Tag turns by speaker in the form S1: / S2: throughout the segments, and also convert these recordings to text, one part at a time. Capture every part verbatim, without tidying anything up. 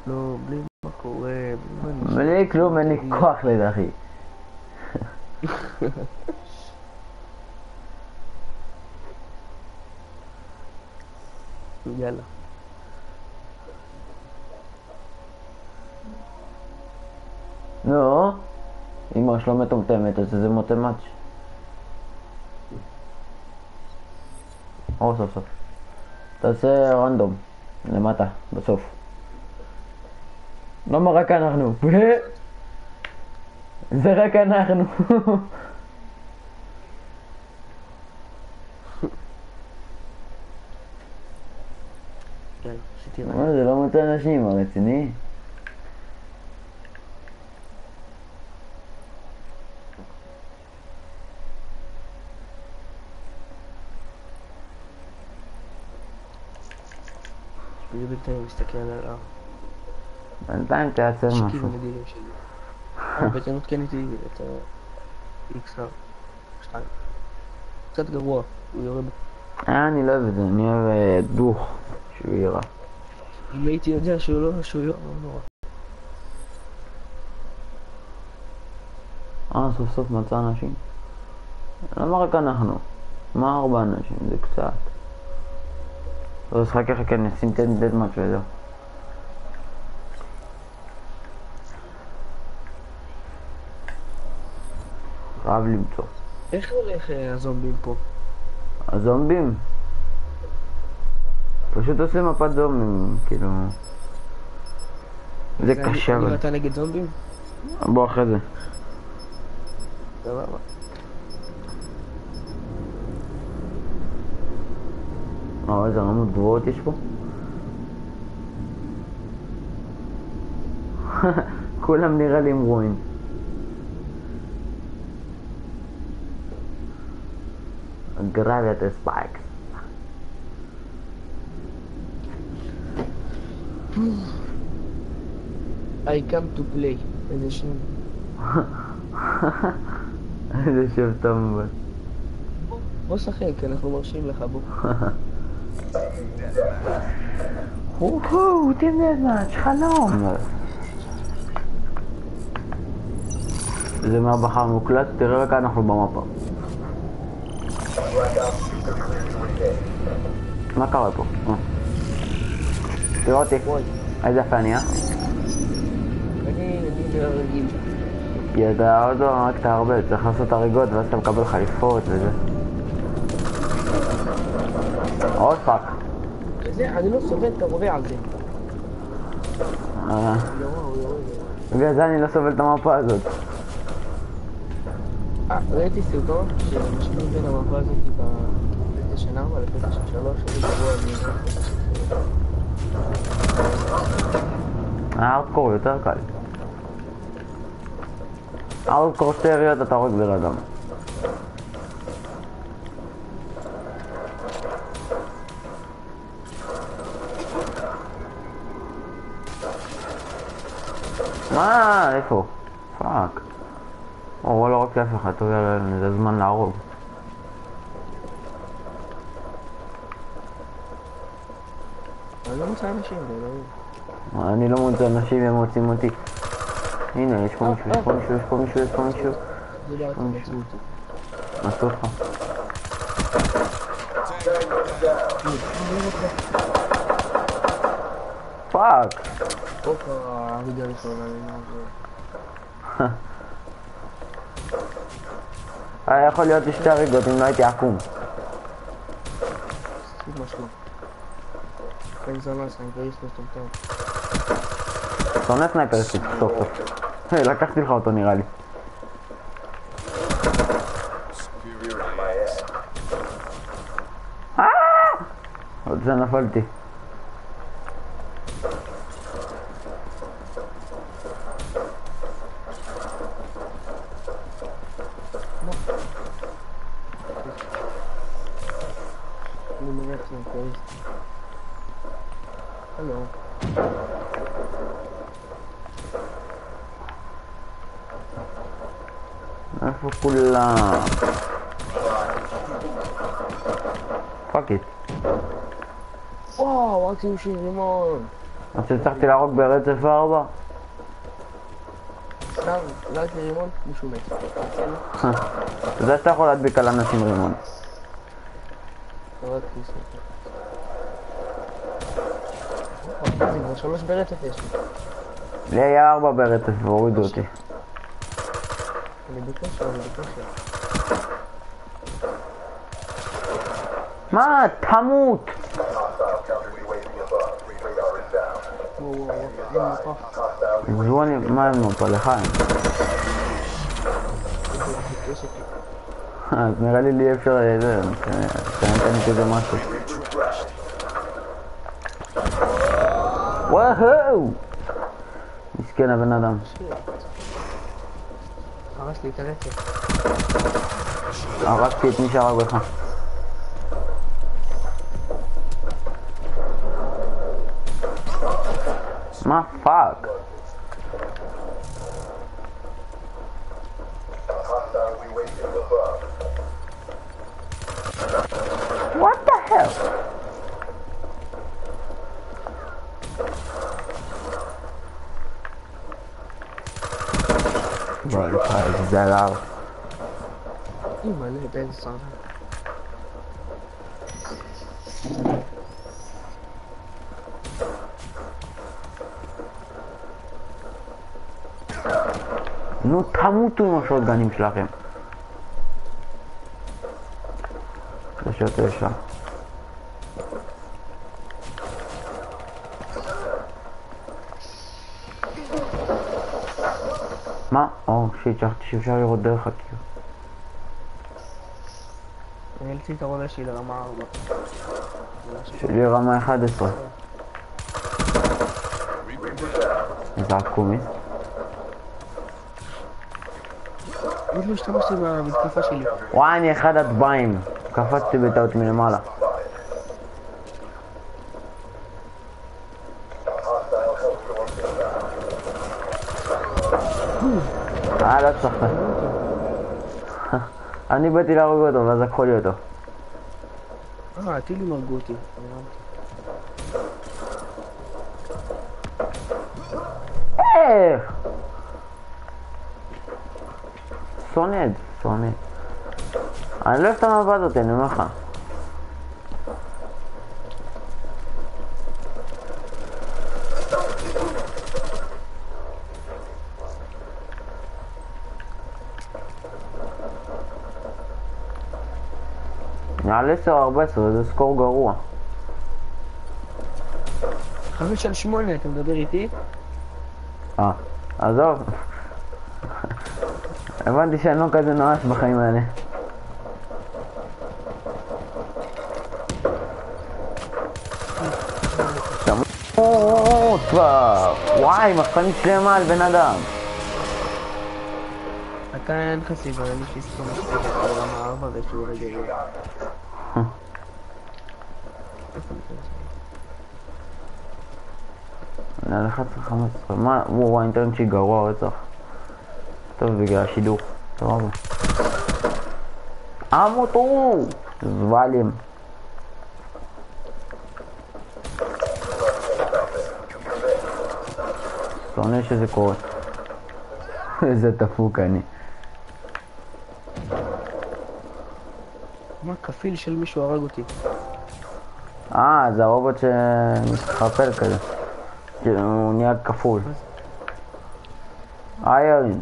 S1: לא, בלי מה קורה, בלי מה
S2: בלי כלום, אין לי כוח לזה, אחי.
S1: יאללה.
S2: נו, אמא שלא מטומטמת, אז זה מוטמץ'. או, סוף סוף. תעשה רנדום, למטה, בסוף. למה רק אנחנו? זה רק אנחנו.
S1: יאללה, עשיתי רעיון.
S2: מה, זה לא מוצא אנשים, הרציני?
S1: אני בינתיים מסתכל על ההר.
S2: בינתיים תייצר
S1: שיקים
S2: משהו.
S1: המדינים שלי. אה, בטענות קניתי את ה-אקס אר שתיים. קצת גרוע, הוא יורד.
S2: אה, אני לא אוהב את זה, אני אוהב אה, דוך, שהוא ייראה.
S1: אם הייתי יודע שהוא לא, שהוא יורד, לא נורא.
S2: אה, סוף סוף מצא אנשים. למה רק אנחנו? מה ארבע אנשים? זה קצת. אז חכה חכה, נשים דדמאץ' וזהו. חייב למצוא.
S1: איך הולך אה, הזומבים פה?
S2: הזומבים? פשוט עושה מפת זומבים, כאילו... זה קשה אבל.
S1: אני ואתה נגד זומבים?
S2: בוא אחרי זה.
S1: סבבה.
S2: אה, איזה רמות גבוהות יש פה? כולם נראה לי עם רואים. גרביית ספייקס.
S1: I come to play. איזה שם.
S2: איזה שם טוב מאוד.
S1: בוא שחק, אנחנו מרשים לך, בוא.
S2: הו, טים דדמאץ', חלום. זה מהבחר מוקלט, תראה רק אנחנו במפה. מה קרה פה? תראה אותי. איזה יפה אני, אה?
S1: אני נראה רגיל.
S2: כי אתה עוד לא רק תערבב, צריך לעשות הריגות ואז אתה מקבל חליפות וזה. עוד פאק.
S1: זה, אני לא סובל את הרובה על זה.
S2: בגלל זה אני לא סובל את המפה הזאת.
S1: אה, ראיתי סרטון שמשווים בין המפה הזאת בפלייסטיישן ארבע לפלייסטיישן שלוש, שזה גרוע מ...
S2: הארדקור יותר קל. הארדקור סטריות אתה הורג בן אדם. מה? איפה? פאק. או לא רק לאף אחד, טוב יאללה, זה זמן להרוג.
S1: אני לא מוצא אנשים, זה לא...
S2: אני לא מוצא אנשים, הם מוצאים אותי. הנה, יש פה מישהו, יש פה מישהו, יש פה מישהו, יש פה מישהו.
S1: זה לא אתה מצאו אותי.
S2: מה עשו לך? פאק!
S1: הופה, הריגה ראשונה, אני לא...
S2: היה יכול להיות שתי הריגות אם לא הייתי עקום.
S1: סביב משהו. אין זמן, סנגריסט מטומטם.
S2: שונא סנייפריסט, סוף סוף. לקחתי לך אותו נראה לי. עוד זה נפלתי.
S1: אני מראה סנגריסט. הלו.
S2: איפה כולם? פאק איט.
S1: וואו, רק עם שיר רימון.
S2: אז הצלחתי להרוג ברצף ארבע?
S1: סתם, רק לרימון, מישהו מת.
S2: אתה יודע שאתה יכול להדביק על אנשים רימון.
S1: רק ניסו. זה כבר שלוש ברצף יש לי.
S2: לי היה ארבע ברצף והורידו אותי.
S1: אני בקשר, אני בקשר.
S2: מה? תמות!
S1: וואו וואו וואו, אין מפה.
S2: זו אני... מה הם מפה? לחיים. אז נראה לי לי אפשר... זה... תנתן לי כזה משהו. וואו! מסכן הבן אדם.
S1: הרס לי את הרצף.
S2: הרסתי את מי שהרג בך. מה פאק? What the hell? Bro, is that out?
S1: אימא'לה, בן סער.
S2: נו, תמותו עם השוטגנים שלכם. זה שוט ישר. מה? או, שיט, שכחתי שאפשר לראות דרך הקיר.
S1: אני אמציא את הרולה שלי לרמה ארבע.
S2: שלי רמה אחת עשרה. איזה עקומי.
S1: עוד לא השתמשתי במתקפה שלי.
S2: וואי, אני אחד הטבעים. קפצתי בטעות מלמעלה. אה, לא צחקת. אני באתי להרוג אותו ואז לקחו לי אותו.
S1: אה, הטילים הרגו אותי.
S2: איך? שונא את זה, שונא. אני לא אוהב את המבט אותי, אני אומר לך. על עשר ארבע עשרה זה סקור גרוע.
S1: חמש על שמונה, אתה מדבר איתי?
S2: אה, עזוב. הבנתי שאני לא כזה נואש בחיים האלה. תמות כבר! וואי, מחפנית שלמה על בן אדם.
S1: אתה אין לך סיבה, אני שיסטום מספיק את רמה ארבע ושהוא רגע.
S2: אני אחת עשרה חמש עשרה, מה? וואו, האינטרנט שלי גרוע רצח. טוב, בגלל השידור. טוב. עמותו! זבלים. שונא שזה קורה. איזה דפוק אני.
S1: מה, כפיל של מישהו הרג אותי.
S2: אה, זה הרובוט שמתחפל כזה. הוא נהיה כפול. אה, ירין.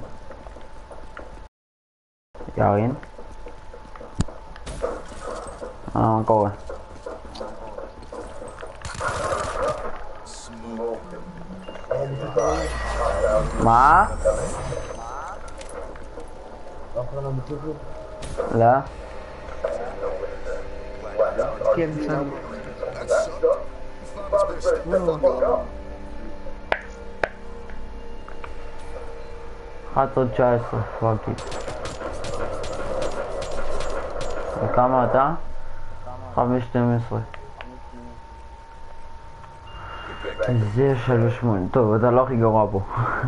S2: ירין? אה, מה קורה? מה? לא?
S1: כן, סתם.
S2: אחת עשרה תשע עשרה, פאקי. וכמה אתה? חמש שתים עשרה. זה שלוש שמונה. טוב, אתה לא הכי גרוע פה.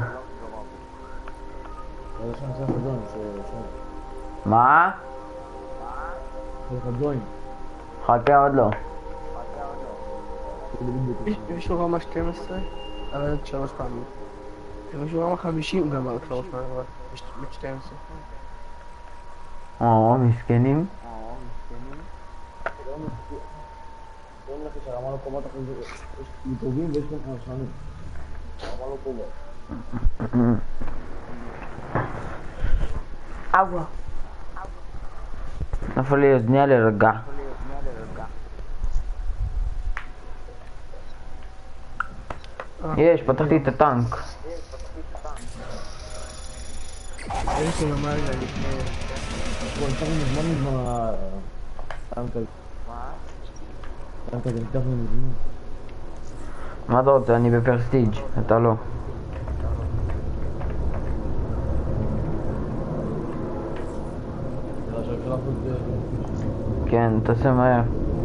S2: מה? חכה עוד לא.
S1: יש לו רמה שתים עשרה, אבל שלוש פעמים. יש לו רמה חמישים גם רק שלוש פעמים, אבל ב-שתים עשרה.
S2: או, מסכנים.
S3: אומרים לך שהרמה לא קומות אחרי זה, יש טובים ויש גם חרשנים. הרמה לא קומות.
S1: אבא.
S2: נפל לי אוזניה לרגע. יש, פתחתי את הטנק.
S1: יש לי ממש להגיד.
S3: בוא, נפתח מזמן מזמן הטנק הזה. הטנק הזה נפתח מזמן.
S2: מה אתה רוצה? אני בפרסטיג', אתה לא. כן, תעשה מהר.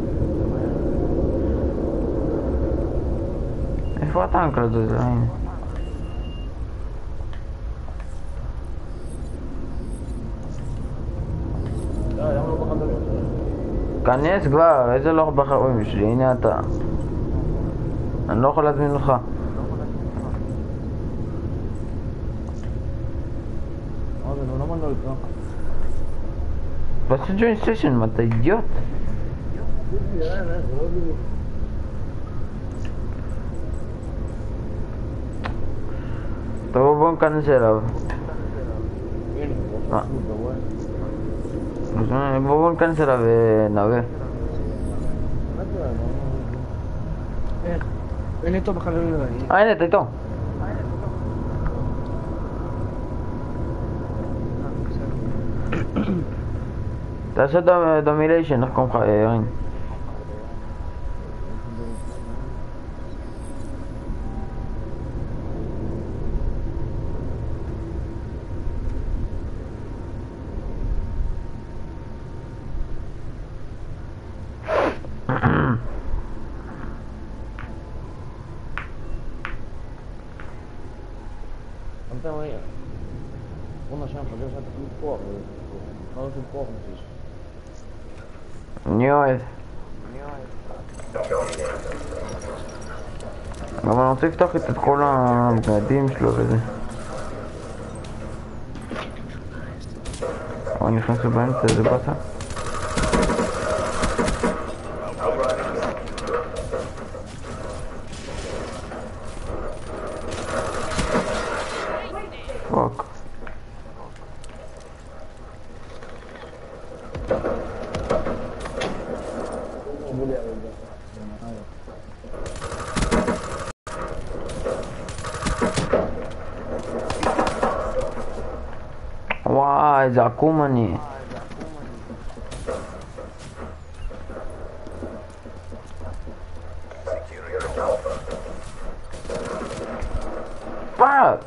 S2: איפה הטנק הזה? זה הנה. כנס כבר, איזה לוח בחיים שלי, הנה אתה. אני לא יכול להזמין לך.
S3: אה, זה לא נאמן לא איתך.
S2: תעשה ג'וין סשן, מה אתה אידיוט? טוב, בוא ניכנס אליו. בוא ניכנס אליו ונווה.
S1: איך? אין איתו בחברים נראה.
S2: אה, הנה, אתה איתו. תעשה דומיליישן, איך קוראים לך, ירין?
S3: אתה אומר, בוא נשם, חושב שאתה תחליט כוח, לא עושים כוח משיש.
S2: אני אוהב. אבל אני רוצה לפתוח את כל הבגדים שלו וזה. אני נכנס באמצע, זה באסה. פאק. וואי, איזה עקום אני. פאק.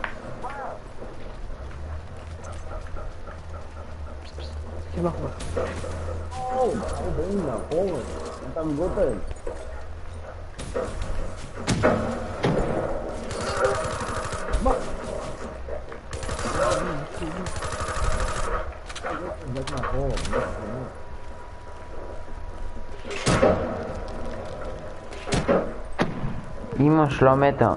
S1: כן, אחלה.
S3: או, הנה, אורן, אתה מגוטל. מה? בית מאחור, בית מאחור.
S2: אמא שלה מתה.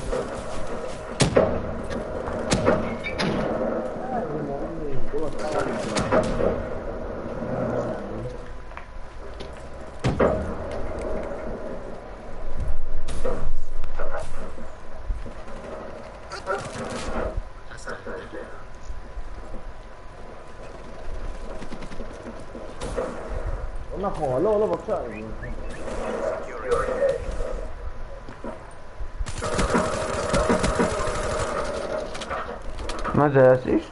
S3: לא נכון, לא, לא, בבקשה.
S2: מה זה עשית?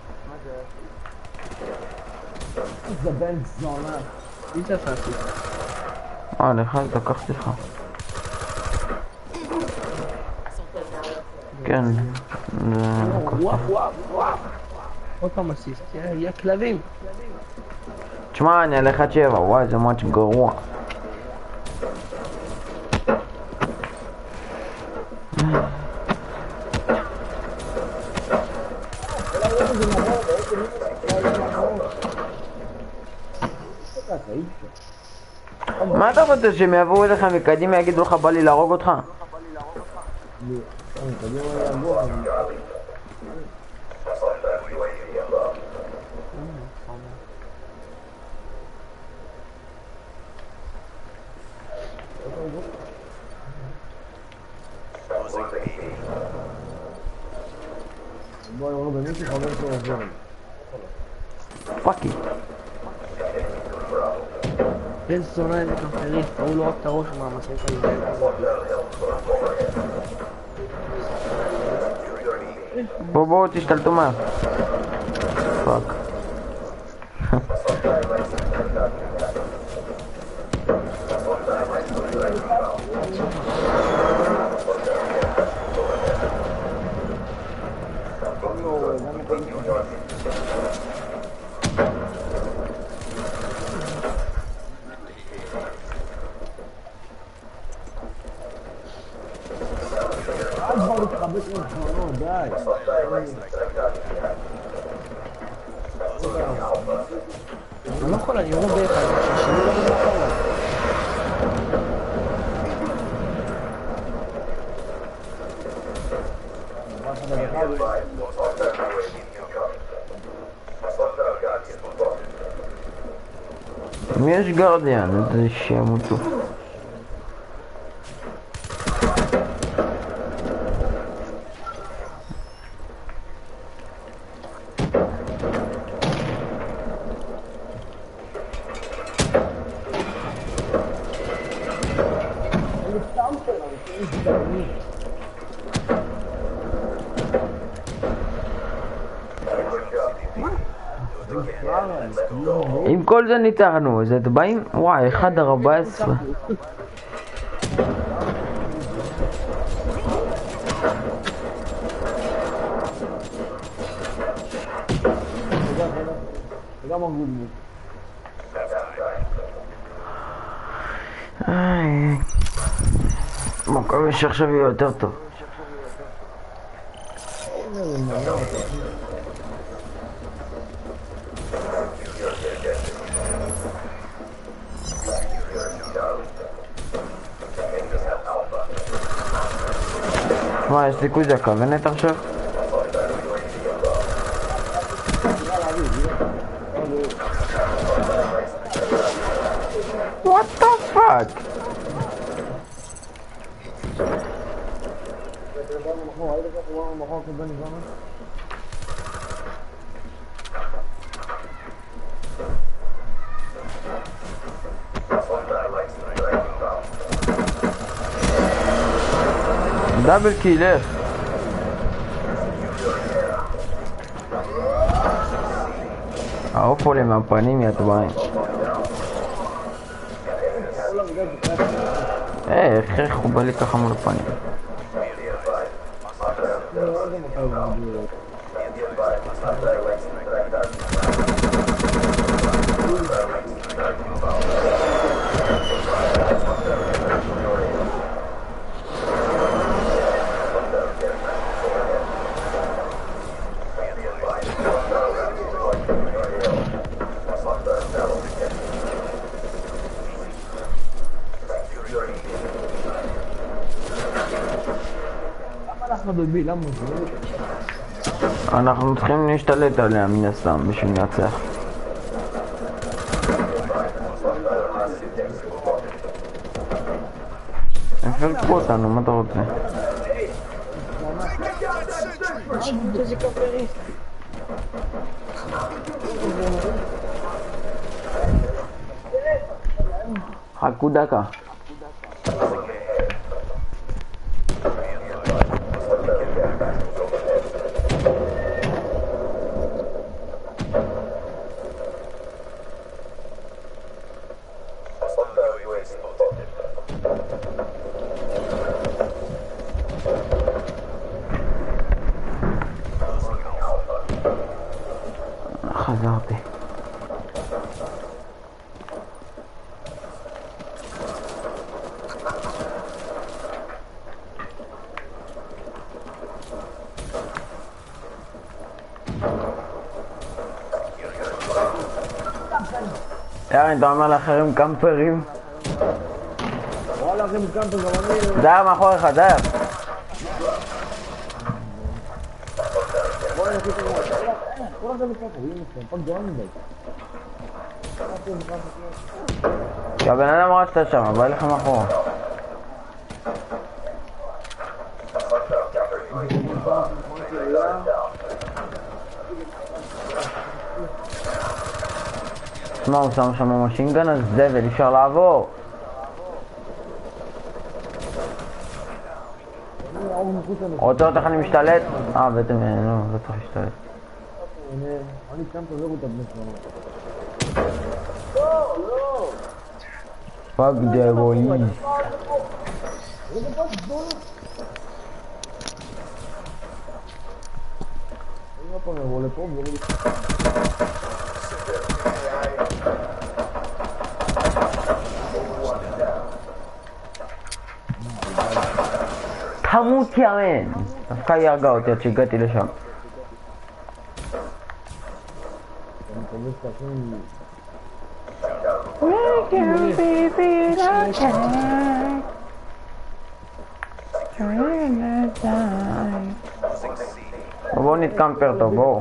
S3: זה בן זונה.
S1: מי זה עשיתי?
S2: אה, לך, לקחתי לך. כן.
S1: וואו וואו וואו. עוד פעם אסיסט, יא כלבים.
S2: תשמע, אני על אחד שבע, וואי, זה מאץ' גרוע. מה אתה רוצה, שהם יעברו אליך מקדימה יגידו לך בא לי להרוג אותך?
S3: קדימה יהרגו אותם. בוא אני אומר במישהו חבר שלו עוזר לי.
S2: פאקי.
S1: בן זונה איזה כפריסט, ראו לו רק את הראש מהמסעים כאלה.
S2: בואו בואו תשתלטו מה. פאק.
S1: אני לא יכול, אני יורד באחד, שישאלו לנו מאחורה.
S2: מי יש גרדיאן? איזה שימותו. עם כל זה ניצחנו, אז את באים? וואי, אחד ארבע עשרה. איי, מקווה שעכשיו יהיה יותר טוב. מה, יש סיכוי זה הכוונת עכשיו? What the fuck? דאבל קיל, איך? העוף עולה מהפנים יתבעים. איך, איך הוא בא לי ככה מול הפנים? אנחנו צריכים להשתלט עליה מן הסתם בשביל לנצח. הם פרקו אותנו, מה אתה רוצה? חכו דקה. חזרתי. יאללה, אתה אומר לאחרים קמפרים?
S3: לכם קמפר גם אני...
S2: דייר מאחוריך, דייר.
S3: בוא נעשה את זה. כל הזה מתקפה, רואים אתכם, פק גרון מדי.
S2: כי הבן אדם רצת שם, בא לך מאחורה. תשמע, הוא שם שם משינגן הזבל, אפשר לעבור. רוצה אותך אני משתלט? אה, בעצם לא, לא צריך להשתלט.
S3: אני קמפר לא רואה בני שלנו. לא, לא!
S2: פאק דה בוליס.
S3: אני לא פעם לבוא לפה ולא לפה.
S2: תמות יאמן! דווקא היא הרגה אותי עד שהגעתי לשם.
S3: אני מקווה שתעשו...
S2: בואו נתקמפר טוב, בואו.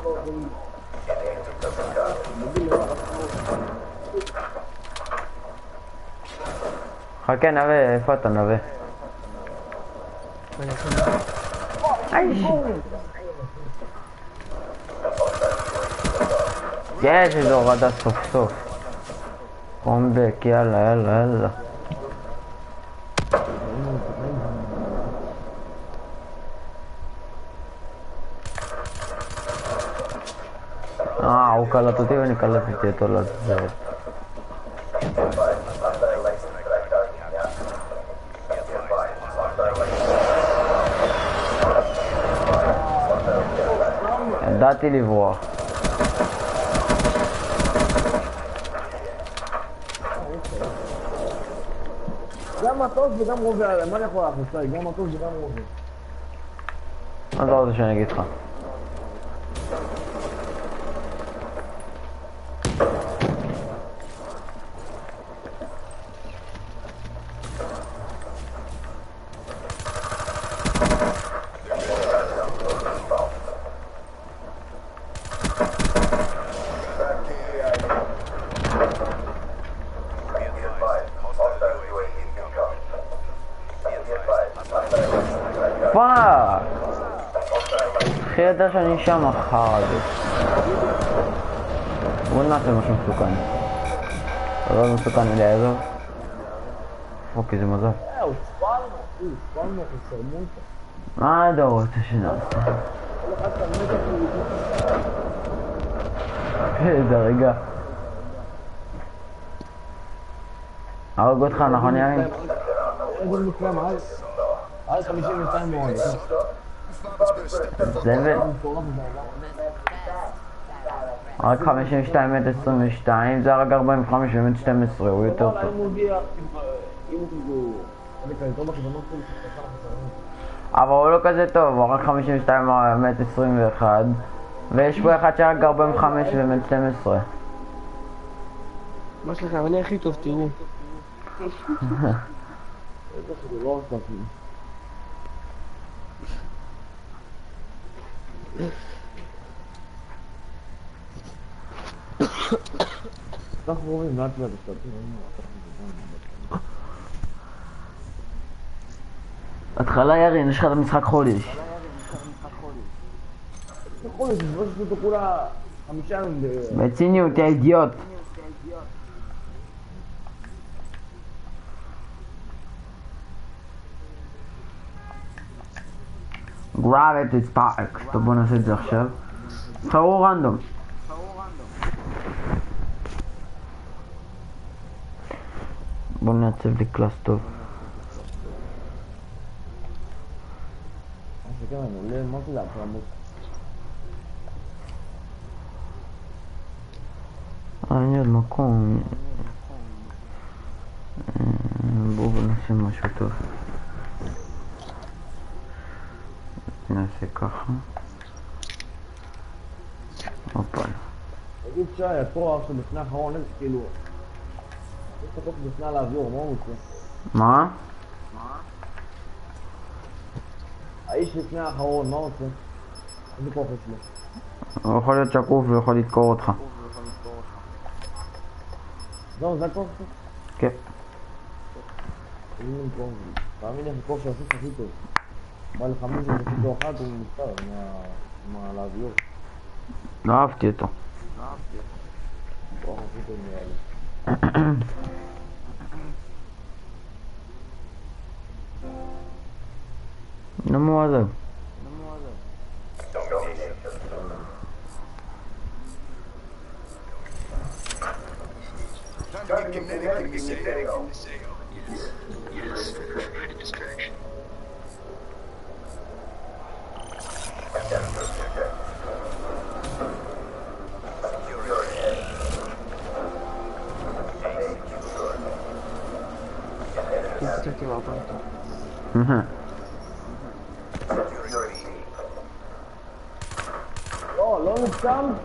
S2: חכה נווה, איפה אתה נווה? יש איזו הורדה סוף סוף. קומבק, יאללה יאללה יאללה. אה, הוא קלט אותי ואני קלטתי אותו לזרת. ידעתי לברוח.
S3: גם מטוס וגם רובה עליהם, מה אני יכול להכניס? גם מטוס וגם רובה.
S2: מה אתה רוצה שאני אגיד לך? פאק! אחי ידע שאני שם אחר הזה. בוא נעשה משהו מסוכן. לא מסוכן אלי עזוב. אוקיי, זה מזל.
S3: אה, הוא ספלנו, הוא ספלנו, הוא סרמו אותה.
S2: מה אתה רוצה שנעשה?
S3: כל אחד תלמד את זה.
S2: איזה רגע. הרוג אותך, נכון יאמין?
S3: איזה מסלם, על חמישים ושתיים מאוד.
S2: זבל? רק חמישים ושתיים מטר עשרים ושתיים, זה רק ארבעים וחמש ומטר שתים עשרה, הוא יותר טוב. אבל הוא לא כזה טוב, הוא רק חמישים ושתיים מטר עשרים ואחת, ויש פה אחד שרק ארבעים וחמש ומטר שתים עשרה.
S1: מה שלכם? אני הכי טוב, תראו.
S3: אנחנו רואים לאט לאט השתתים.
S2: התחלה ירין, יש לך את המשחק חודש.
S3: חודש, זה לא שזה כולה חמישה ימים.
S2: בציניות, יא אידיוט. Gravity Sparks. טוב, בוא נעשה את זה עכשיו. תחרו רנדום. בוא נעצב לי קלאס טוב.
S3: מה זה להפרמות?
S2: אה, אין לי עוד מקום. בואו נעשה משהו טוב. נעשה ככה. הופה.
S3: תגיד שי, התואר שבפני האחרון, כאילו... יש את התוך בפני לעבור, מה הוא עושה?
S2: מה?
S3: האיש לפני האחרון, מה עושה? איזה כוח יש לו?
S2: הוא יכול להיות שקוף ויכול לדקור אותך.
S3: זהו, זה הכוח שלו?
S2: כן.
S3: אין לי כוח. תאמין לי, הכוח שעושה הכי טוב. בא לך מישהו שפתו אחת, הוא נפטר עם הלהביות.
S2: לא אהבתי אותו.
S3: כוח הכי טוב נראה לי.
S2: למה הוא עזב?
S4: Time to get kinetic in the sale. Yes. Yes. Distraction.
S1: תרתי מה הביתה.
S3: לא, לא נתקמת.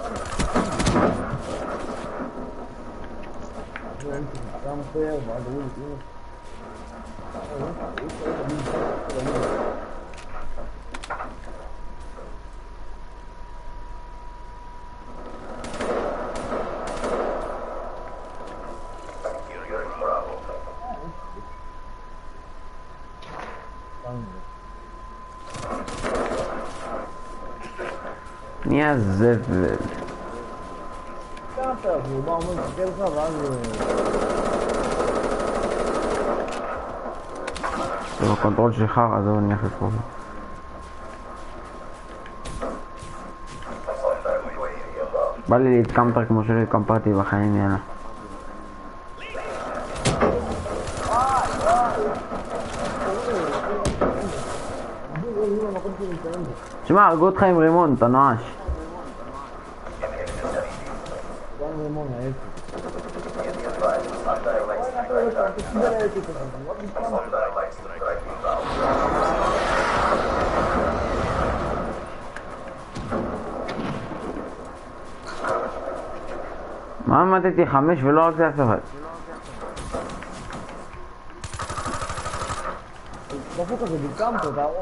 S3: Come fair, by the way,
S2: מי הזבל?
S3: ככה, הוא בא אומר, תקל לך, ואז...
S2: זה בקונטרול שלך, אז הוא נכנס פה. בא לי להתקמפר כמו שהתקמפרתי בחיים, יאללה. תשמע, הרגו אותך עם רימון, אתה נואש.
S3: גם רימון, ההפך.
S2: מה מתתי חמש ולא רק זה אף אחד?
S3: דפוק הזה, מתקמת, תערוך.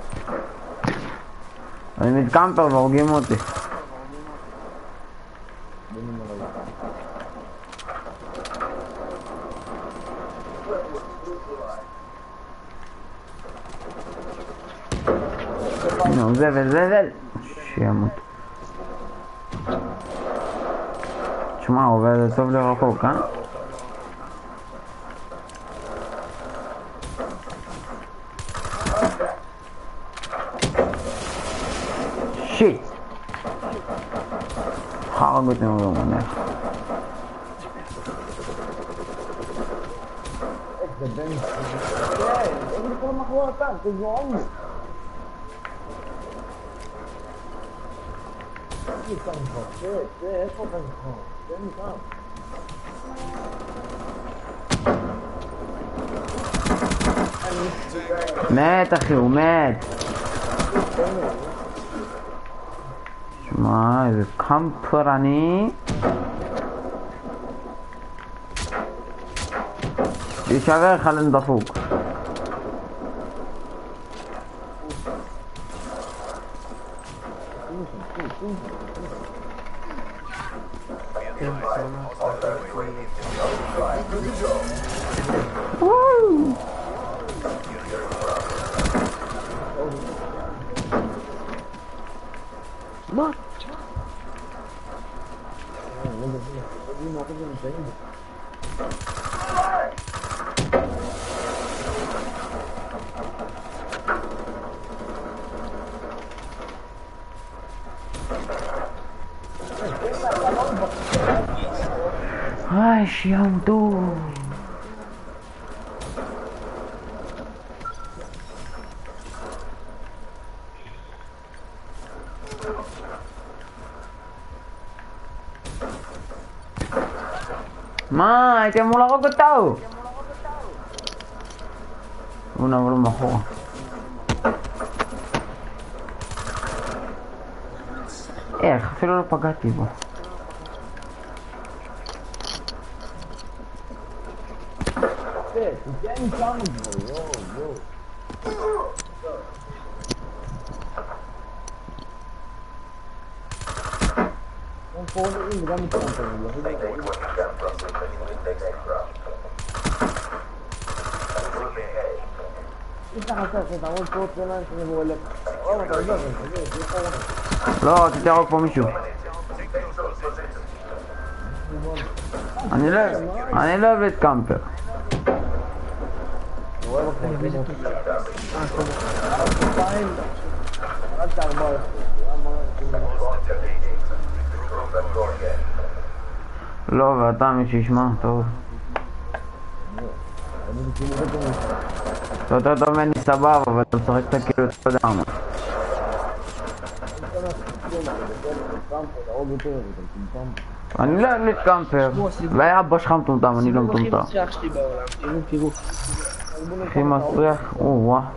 S2: אני מתקמפר והורגים אותי. נו, זבל זבל שימות. תשמע, הוא עובד טוב לרחוק, אה? שיט! חרג אותי מרמונך.
S3: איך זה בן... כן, איך זה כל מחור אתה? תזרום לי. איפה אתה מחור? כן, כן, איפה אתה מחור? כן, מכאן.
S2: מת אחי, הוא מת. שמע, איזה קמפר אני. להישבר חלן דפוק.
S1: מה?
S2: איי, שיעמדו. מה? הייתי אמור להרוג אותו. בוא נעבור למחורה. איך? אפילו לא פגעתי בו.
S3: כן. כן, נשארנו כבר, יואו, יואו. גם פורנאים וגם מתקמפרים, לא יודע. יש לך חסר שתעמוד פה צלן שנבוא אליך. או, אתה יודע, זה זה פורנאים.
S2: לא, תתיירוק פה מישהו. אני לא אני לא אוהב את קמפר. לא, ואתה מי שישמע, טוב. אתה יותר טוב ממני סבבה, אבל אתה משחק את כאילו אתה יודע מה. אני לא אוהב להתקמפר, והיה אבא שלך מטומטם, אני לא מטומטם. הכי מסריח, או וואה.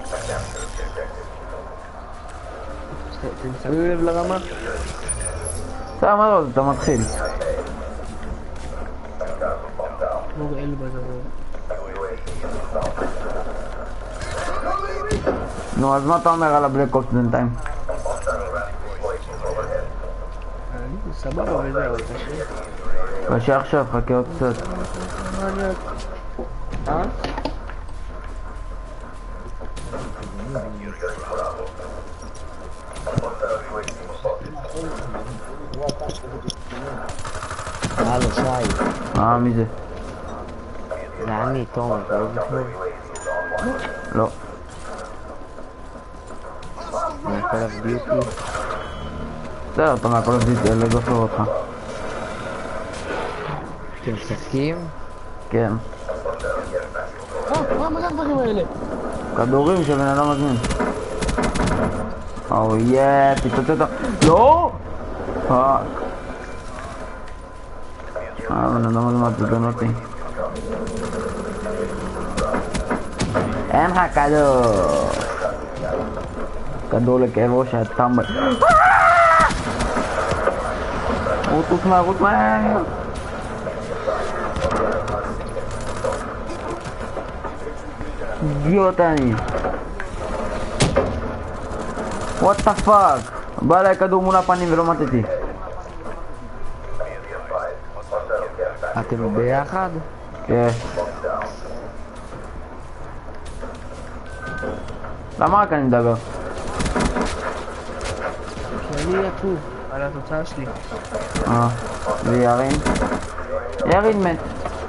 S1: שמים לב לרמה?
S2: אתה מה לא, אתה מתחיל.
S1: לא רואה לי בזרור.
S2: נו, אז מה אתה אומר על הבלק אופס בינתיים?
S1: סבבה וזהו, קשה.
S2: קשה עכשיו, חכה עוד קצת.
S1: אה?
S5: הלו, שי.
S2: אה, מי זה?
S5: זה אני, תומר, אתה לא זוכר?
S2: לא.
S5: מה-Call of Duty?
S2: בסדר, אתה מה-Call of Duty, אני לא זוכר אותך.
S5: אתם משחקים?
S2: כן.
S1: אה, מה זה הדברים האלה?
S2: כדורים שבן אדם מזמין. או יא, תתוצא אותו. לא! פאק. אה, בן אדם הזה מעצבן אותי. אין לך כדור. כדור לכאב ראש הטמבל. רוץ רוץ מהר, רוץ מהר. אידיוט אני. What the fuck? בא אליי כדור מול הפנים ולא מתתי.
S5: אתם ביחד?
S2: כן. למה רק אני מדבר?
S1: שאני עקוב על התוצאה שלי.
S2: אה, וירין? ירין מת.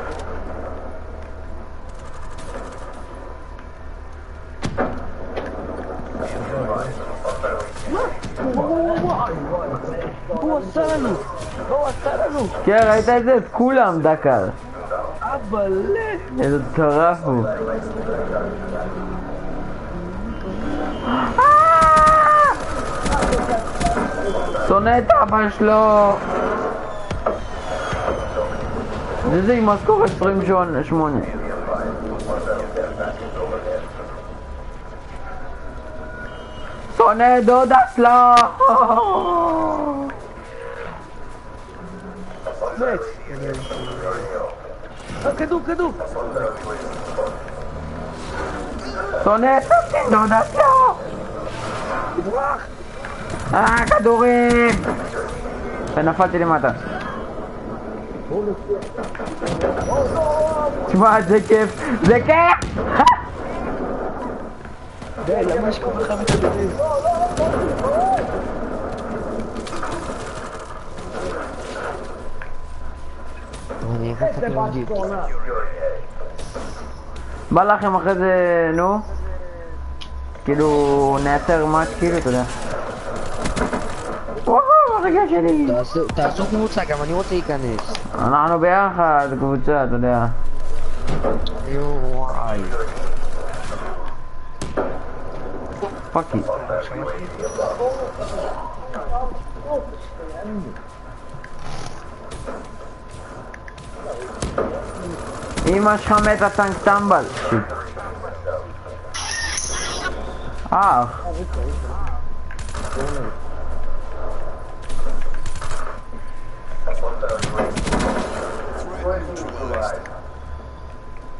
S1: הוא עשה לנו! הוא עשה לנו!
S2: כן, ראית את זה? את כולם, דקר.
S1: אבאלה!
S2: איזה טרף הוא. שונא את אבא שלו. זה זה עם משכורת עשרים ושמונה. שונא את דודה שלו.
S1: מת! כדור, כדור!
S2: שונא את דודה שלו.
S1: תברח!
S2: אה, כדורים! ונפלתי למטה. תשמע, זה כיף! זה כיף!
S1: די, למה יש כל כך הרבה כדורים?
S5: אני איך אתה לא מגיב?
S2: בא לכם אחרי זה, נו? כאילו, נייצר מאץ' כאילו, אתה יודע. וואו, הרגע שלי!
S5: תעשו קבוצה, גם אני רוצה להיכנס.
S2: אנחנו ביחד, קבוצה, אתה יודע.
S5: יואו, וואי.
S2: פאקי. אמא שלך מתה טנק טמבל. אח.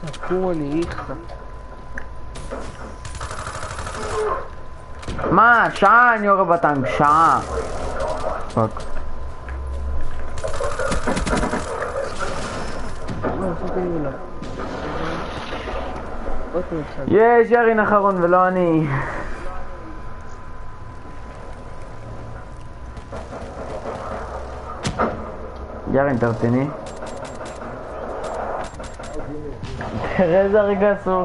S1: תקוני, איכסה.
S2: מה? שעה אני יורה בטנק, שעה. פאק.
S1: לא, עשיתי לי אולי. עוד פעם אחד.
S2: יש ירין אחרון ולא אני. ירין, אתה רציני? תראה איזה הרגע עשו לך.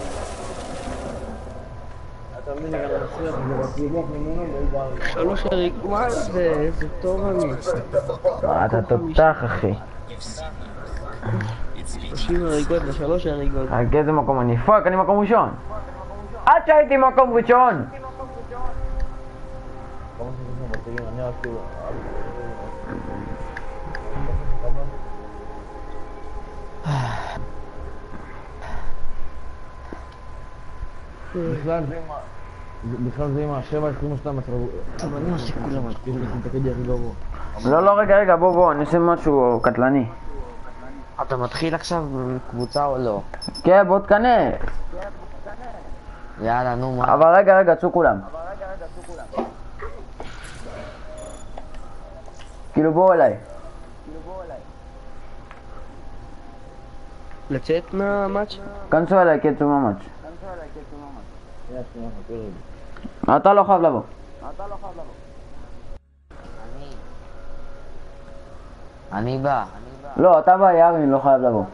S3: אתה מבין, אני גם מצליח, זה בסיבוך ממנו והוא בא...
S1: שלוש הריג... מה זה? איזה טוב אני.
S2: אתה תותח, אחי.
S1: שלושים הריגות ושלוש הריגות.
S2: רק איזה מקום אני? פאק, אני מקום ראשון. עד שהייתי מקום ראשון.
S3: כמה שנים מציגים, אני רק כאילו... בכלל זה עם ה... בכלל זה עם השבע עשרים ושתיים מצרבו...
S1: אבל אני עושה כולם על
S3: כאילו אנחנו מתקד הכי גבוה.
S2: לא, לא, רגע, רגע, בוא, בוא, אני אעשה משהו קטלני.
S5: אתה מתחיל עכשיו קבוצה או לא?
S2: כן, בוא תכנס.
S5: יאללה, נו מה?
S2: אבל רגע, רגע, צאו כולם. כאילו בואו אליי.
S1: לצאת מהמאץ'?
S2: כנסו אליי, כן, צאו ממש.
S3: שנייה, שנייה, חכה רגע.
S2: אתה לא חייב לבוא.
S5: אני בא.
S2: לא, אתה בא, ירין, לא חייב לבוא.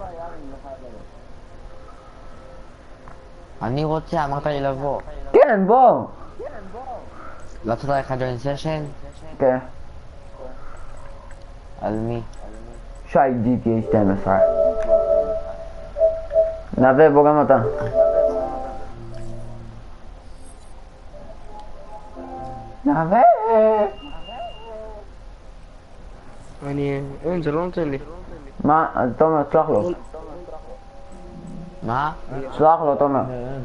S5: אני רוצה, אמרת לי לבוא.
S2: כן, בוא.
S5: לא צריך לך ג'וין סשן?
S2: כן.
S5: על מי?
S2: שי ג'י טי איי שתים עשרה. נווה, בוא גם אתה. נווה.
S1: אני... אין, זה לא נותן לי.
S2: מה? אז תומר, שלח לו.
S5: מה?
S2: שלח לו, תומר.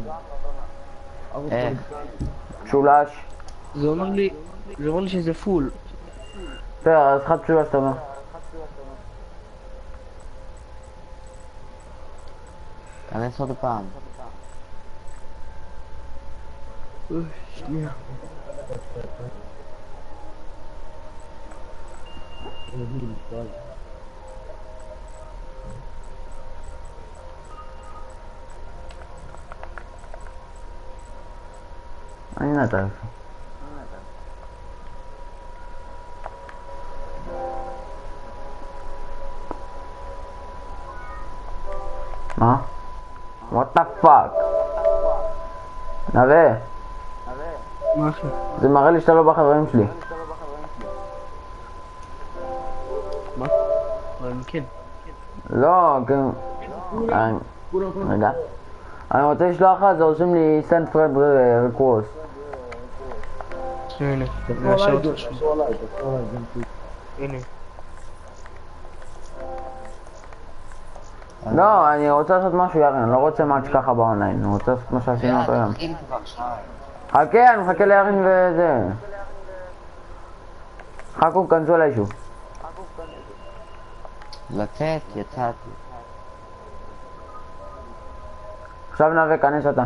S5: איך?
S2: שולש.
S1: זה אומר לי... זה אומר לי שזה פול.
S2: בסדר, אז חד שולש, תומר.
S5: כנס עוד פעם.
S1: אוי, שנייה.
S2: אני נתן. מה? What the fuck? נווה,
S1: מה עכשיו?
S2: זה מראה לי שאתה לא בחברים שלי.
S1: מה? אבל אני כן.
S2: לא, כן. אני- רגע. אני רוצה לשלוח לך, זה רושם לי סנט פרד רקרוס.
S1: הנה,
S3: תעשו
S1: נאשר
S3: עליי,
S1: אותו.
S3: תעשו עליי, תעשו עליי, גם כאילו.
S1: הנה.
S2: לא, אני רוצה לעשות משהו, ירין, אני לא רוצה מאץ' ככה באונליין, אני רוצה לעשות מה שעשינו אותו היום.
S5: תתחיל כבר, שי.
S2: חכה, אני מחכה לירין וזה. חכו, כנסו אליי שוב.
S5: לצאת, יצאתי.
S2: עכשיו נווה, כנס אתה.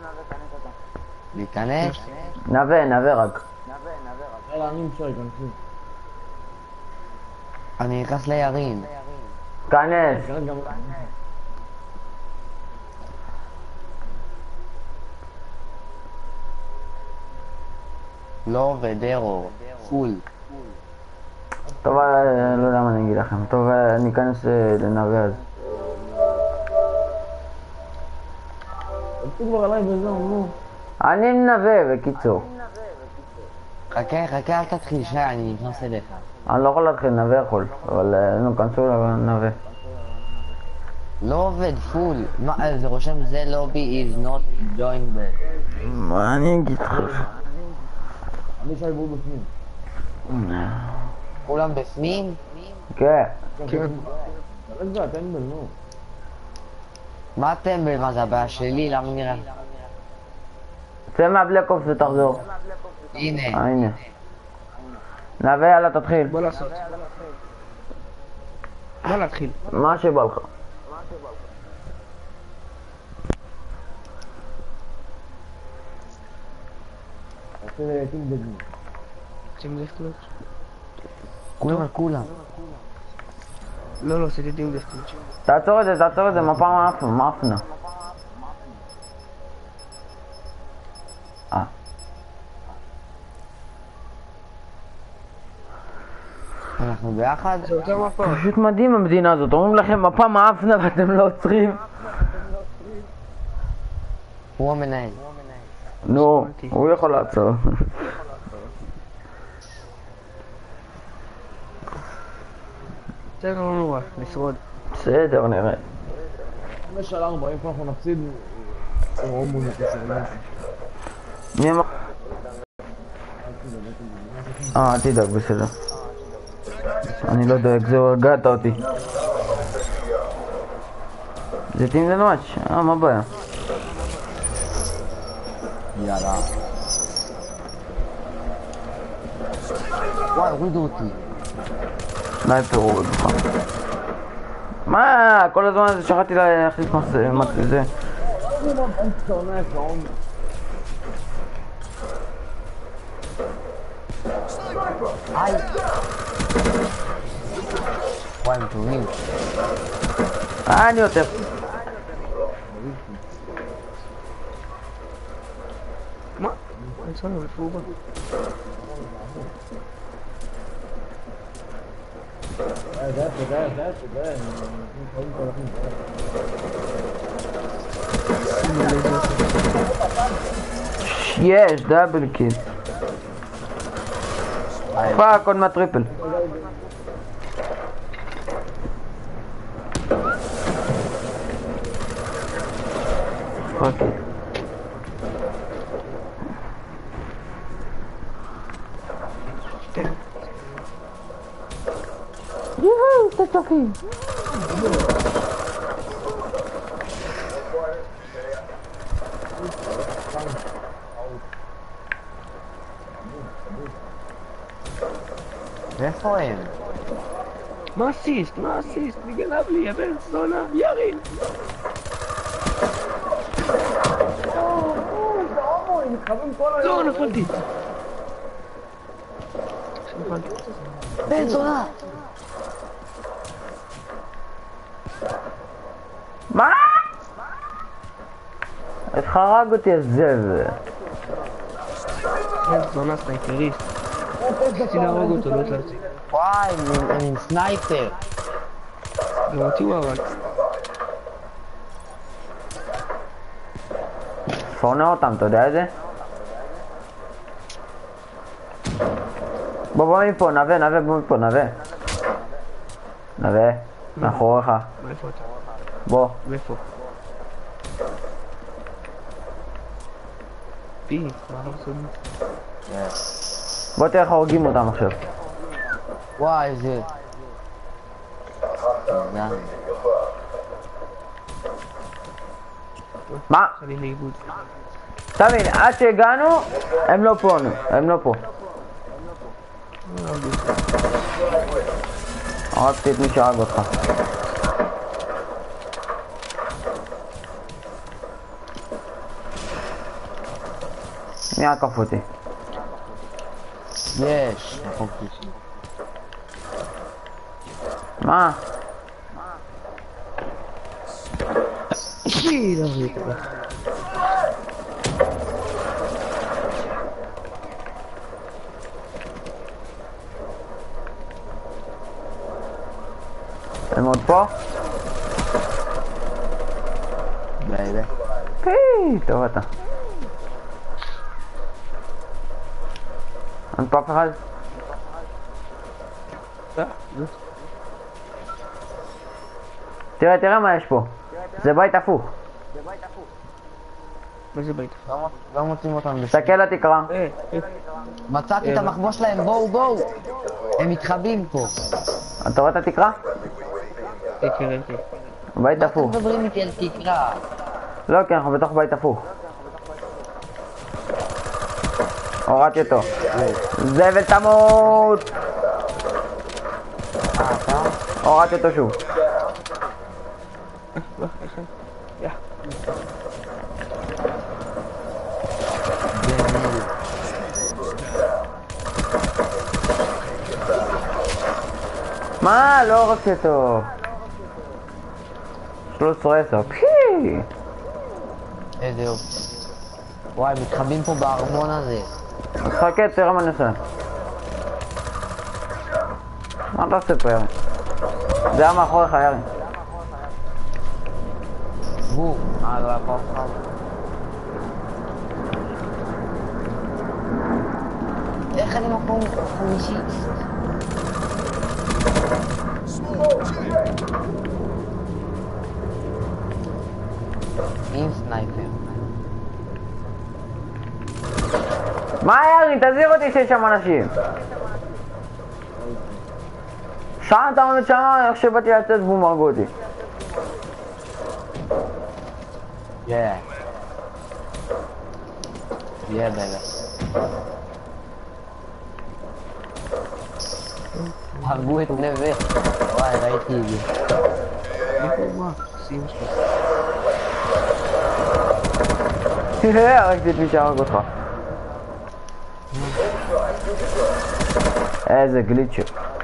S5: להיכנס?
S2: נווה, נווה רק.
S3: יאללה, אני עם שי, כנסו.
S5: אני נכנס לירין.
S2: כנס.
S3: כן, גם...
S5: לא עובד, ארור. פול.
S2: טוב, אה, לא יודע מה אני אגיד לכם. טוב, אה, אני אכנס אה, לנווה אז.
S3: תעשו כבר עליי וזהו, נו.
S2: אני עם נווה, בקיצור.
S5: חכה, חכה, אל תתחיל, שי, אני נכנס אליך.
S2: אני לא יכול להתחיל, נווה יכול. אבל אה, נו, כנסו לנווה.
S5: לא עובד, פול. מה, זה רושם זה לובי is not joined back.
S2: מה אני אגיד לך?
S3: אני שי בואו בפנים.
S5: כולם בפנים?
S2: כן.
S1: כן.
S3: רק זה, הטמבל, נו.
S5: מה טמבל? מה זה הבעיה שלי? למה נראה?
S2: צא מהבלק אופס ותחזור.
S5: הנה.
S2: אה, הנה. נווה, יאללה, תתחיל.
S1: בוא לעשות. מה להתחיל?
S2: מה שבא לך.
S3: רוצה טים דגמי.
S1: רוצים דסקלוץ'?
S5: כולם על כולם.
S1: לא, לא, עשיתי טים דסקלוץ'.
S2: תעצור את זה, תעצור את זה, מפה מאפנה, מאפנה. אה.
S5: אנחנו ביחד?
S1: זה אותה מפה.
S2: פשוט מדהים המדינה הזאת, אומרים לכם מפה מאפנה ואתם לא עוצרים.
S5: הוא המנהל.
S2: נו, הוא יכול לעצור.
S1: זה לא נורא, נשרוד.
S2: בסדר, נראה.
S3: חמש על ארבע, איפה אנחנו נפסיד? או הומוני כסרלנטי.
S2: מי אמר? אה, אל תדאג, בסדר. אני לא דואג, זהו, הרגעת אותי. זה טים דנואץ', אה, מה הבעיה?
S5: יאללה. וואי, הורידו אותי.
S2: סנייפר הוריד לך. מה? כל הזמן הזה שכחתי להחליף מה זה.
S5: היי. וואי, הם טובים.
S2: אה, אני יותר.
S1: מה? אני צונן, איפה הוא בא?
S3: זה, זה, זה, זה,
S2: יש, דאבל קיל. פאק, עוד מהטריפל. פאק. יואו, אתה צופים.
S5: איפה הם?
S1: מה אסיסט? מה אסיסט? מי גנב לי? יא בן זונה, ירין! לא, נפלתי. נפלתי.
S5: בן זונה!
S2: מה? איך הרג אותי הזבל?
S1: בן זונה סנייפריסט. רציתי להרוג אותו, לא הצלחתי.
S5: וואי, אני עם סנייפר.
S1: גם אותי הוא הרג.
S2: פורנה אותם, אתה יודע את זה? בוא בוא מפה, נווה, נווה, בוא מפה, נווה. נווה, מאחוריך.
S1: מאיפה אתה?
S2: בוא.
S1: מאיפה? פי, מה לא עושים?
S2: בוא תראה איך הורגים אותם עכשיו.
S5: וואי, זה...
S2: מה?
S1: חלי לאיבוד.
S2: תבין, עד שהגענו, הם לא פה, הם לא פה. הרגתי את מי שהרג אותך. מי עקף אותי?
S5: יש, נכון כבישי.
S2: מה?
S1: פי, לא ראית בה.
S2: הם עוד פה?
S5: בייבי.
S2: פי, טוב אתה. אין פה אף אחד? תראה, תראה מה יש פה. זה בית הפוך.
S1: מה זה בית?
S5: לא מוצאים אותם.
S2: תסתכל לתקרה.
S1: אה, אה.
S5: מצאתי את המחבוש שלהם, בואו בואו. הם מתחבאים פה.
S2: אתה רואה את התקרה?
S1: כן, כן, כן.
S2: בית
S5: מה אתם
S2: הפוך.
S5: מדברים איתי על תקרה?
S2: לא, כי אנחנו בתוך בית הפוך. הורדתי אותו. זבל תמות!
S5: אה, אתה?
S2: הורדתי אותו שוב. מה? לא רוצה טוב. שלוש עשרה עשר. פי!
S5: איזה יופי. וואי, מתחבאים פה בארמון הזה.
S2: אז חכה, תראה מה נעשה. מה אתה עושה פה, ירי? זה היה מאחוריך, ירי.
S5: הוא, אה, לא היה פה אף אחד. איך אני מקום חמישי? עם סנייפר.
S2: מה ירי? תזהיר אותי שיש שם אנשים. שעה אתה עומד שם, איך שבאתי לצאת והוא מרג אותי.
S5: Yeah. Yeah, baby. הרגו את נווה. וואי, ראיתי את זה.
S1: איפה מה? שים שלך.
S2: הרגתי את מי שהרג אותך. איזה גליצ'ר.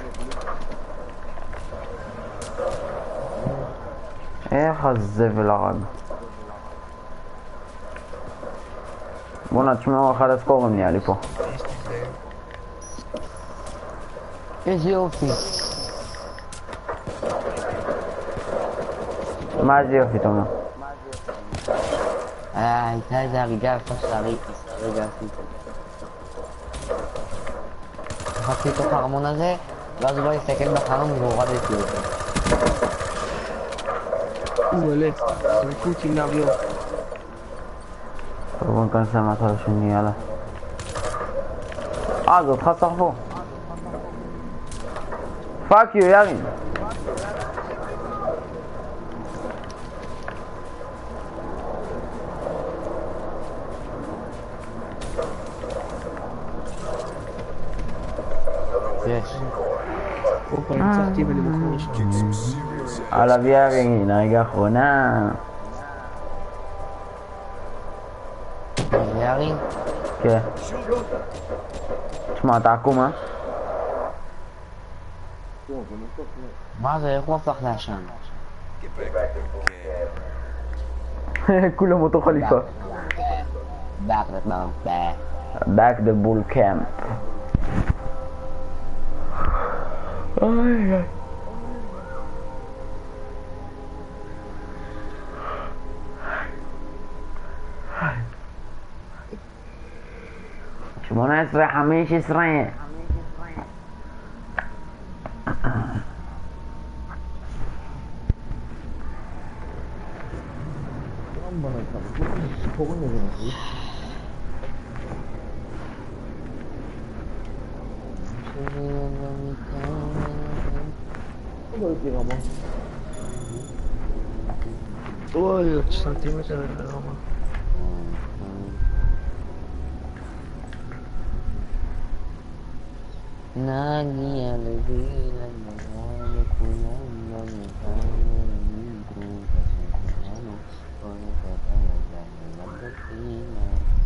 S2: איך הזבל הרג. בוא'נה, תשמעו, אחד הסקורים נהיה לי פה.
S5: איזה יופי.
S2: מה זה יופי, תומר?
S5: אה, הייתה איזה הריגה יפה של הריגה עשית. נכנסתי לתוך הארמון הזה, ואז הוא בא להסתכל בחלום והורדתי אותו.
S1: הוא עולה, זרקו אותי לאוויר.
S2: טוב, בוא נכנס למטה השני, יאללה. אה, זה אותך שרפו. פאק יו, ירין.
S5: יש.
S1: אופה, ניצחתי ולמקום ראשון.
S2: עליו ירין, הרגע האחרונה.
S5: ירין?
S2: כן. תשמע, אתה עקום, אה?
S5: מה זה? איך הוא הפך לעשן?
S2: כולם אותו חליפה.
S5: back the bump back.
S2: back the bull camp. אוי אוי. שמונה עשרה חמש עשרה.
S1: אוי, עוד סנטימטר לרמה.
S5: נגיע לגיל הנורא וכולם במכאן ונמגרו כספנו כל אחד לגמרי לבתינה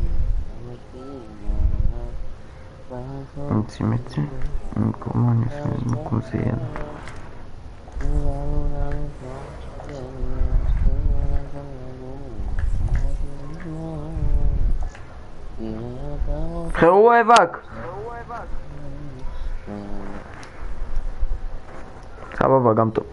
S5: לבתינה
S2: מצי מצי במקומו נפנז מקוזיין חרו האבק סבבה, גם טוב.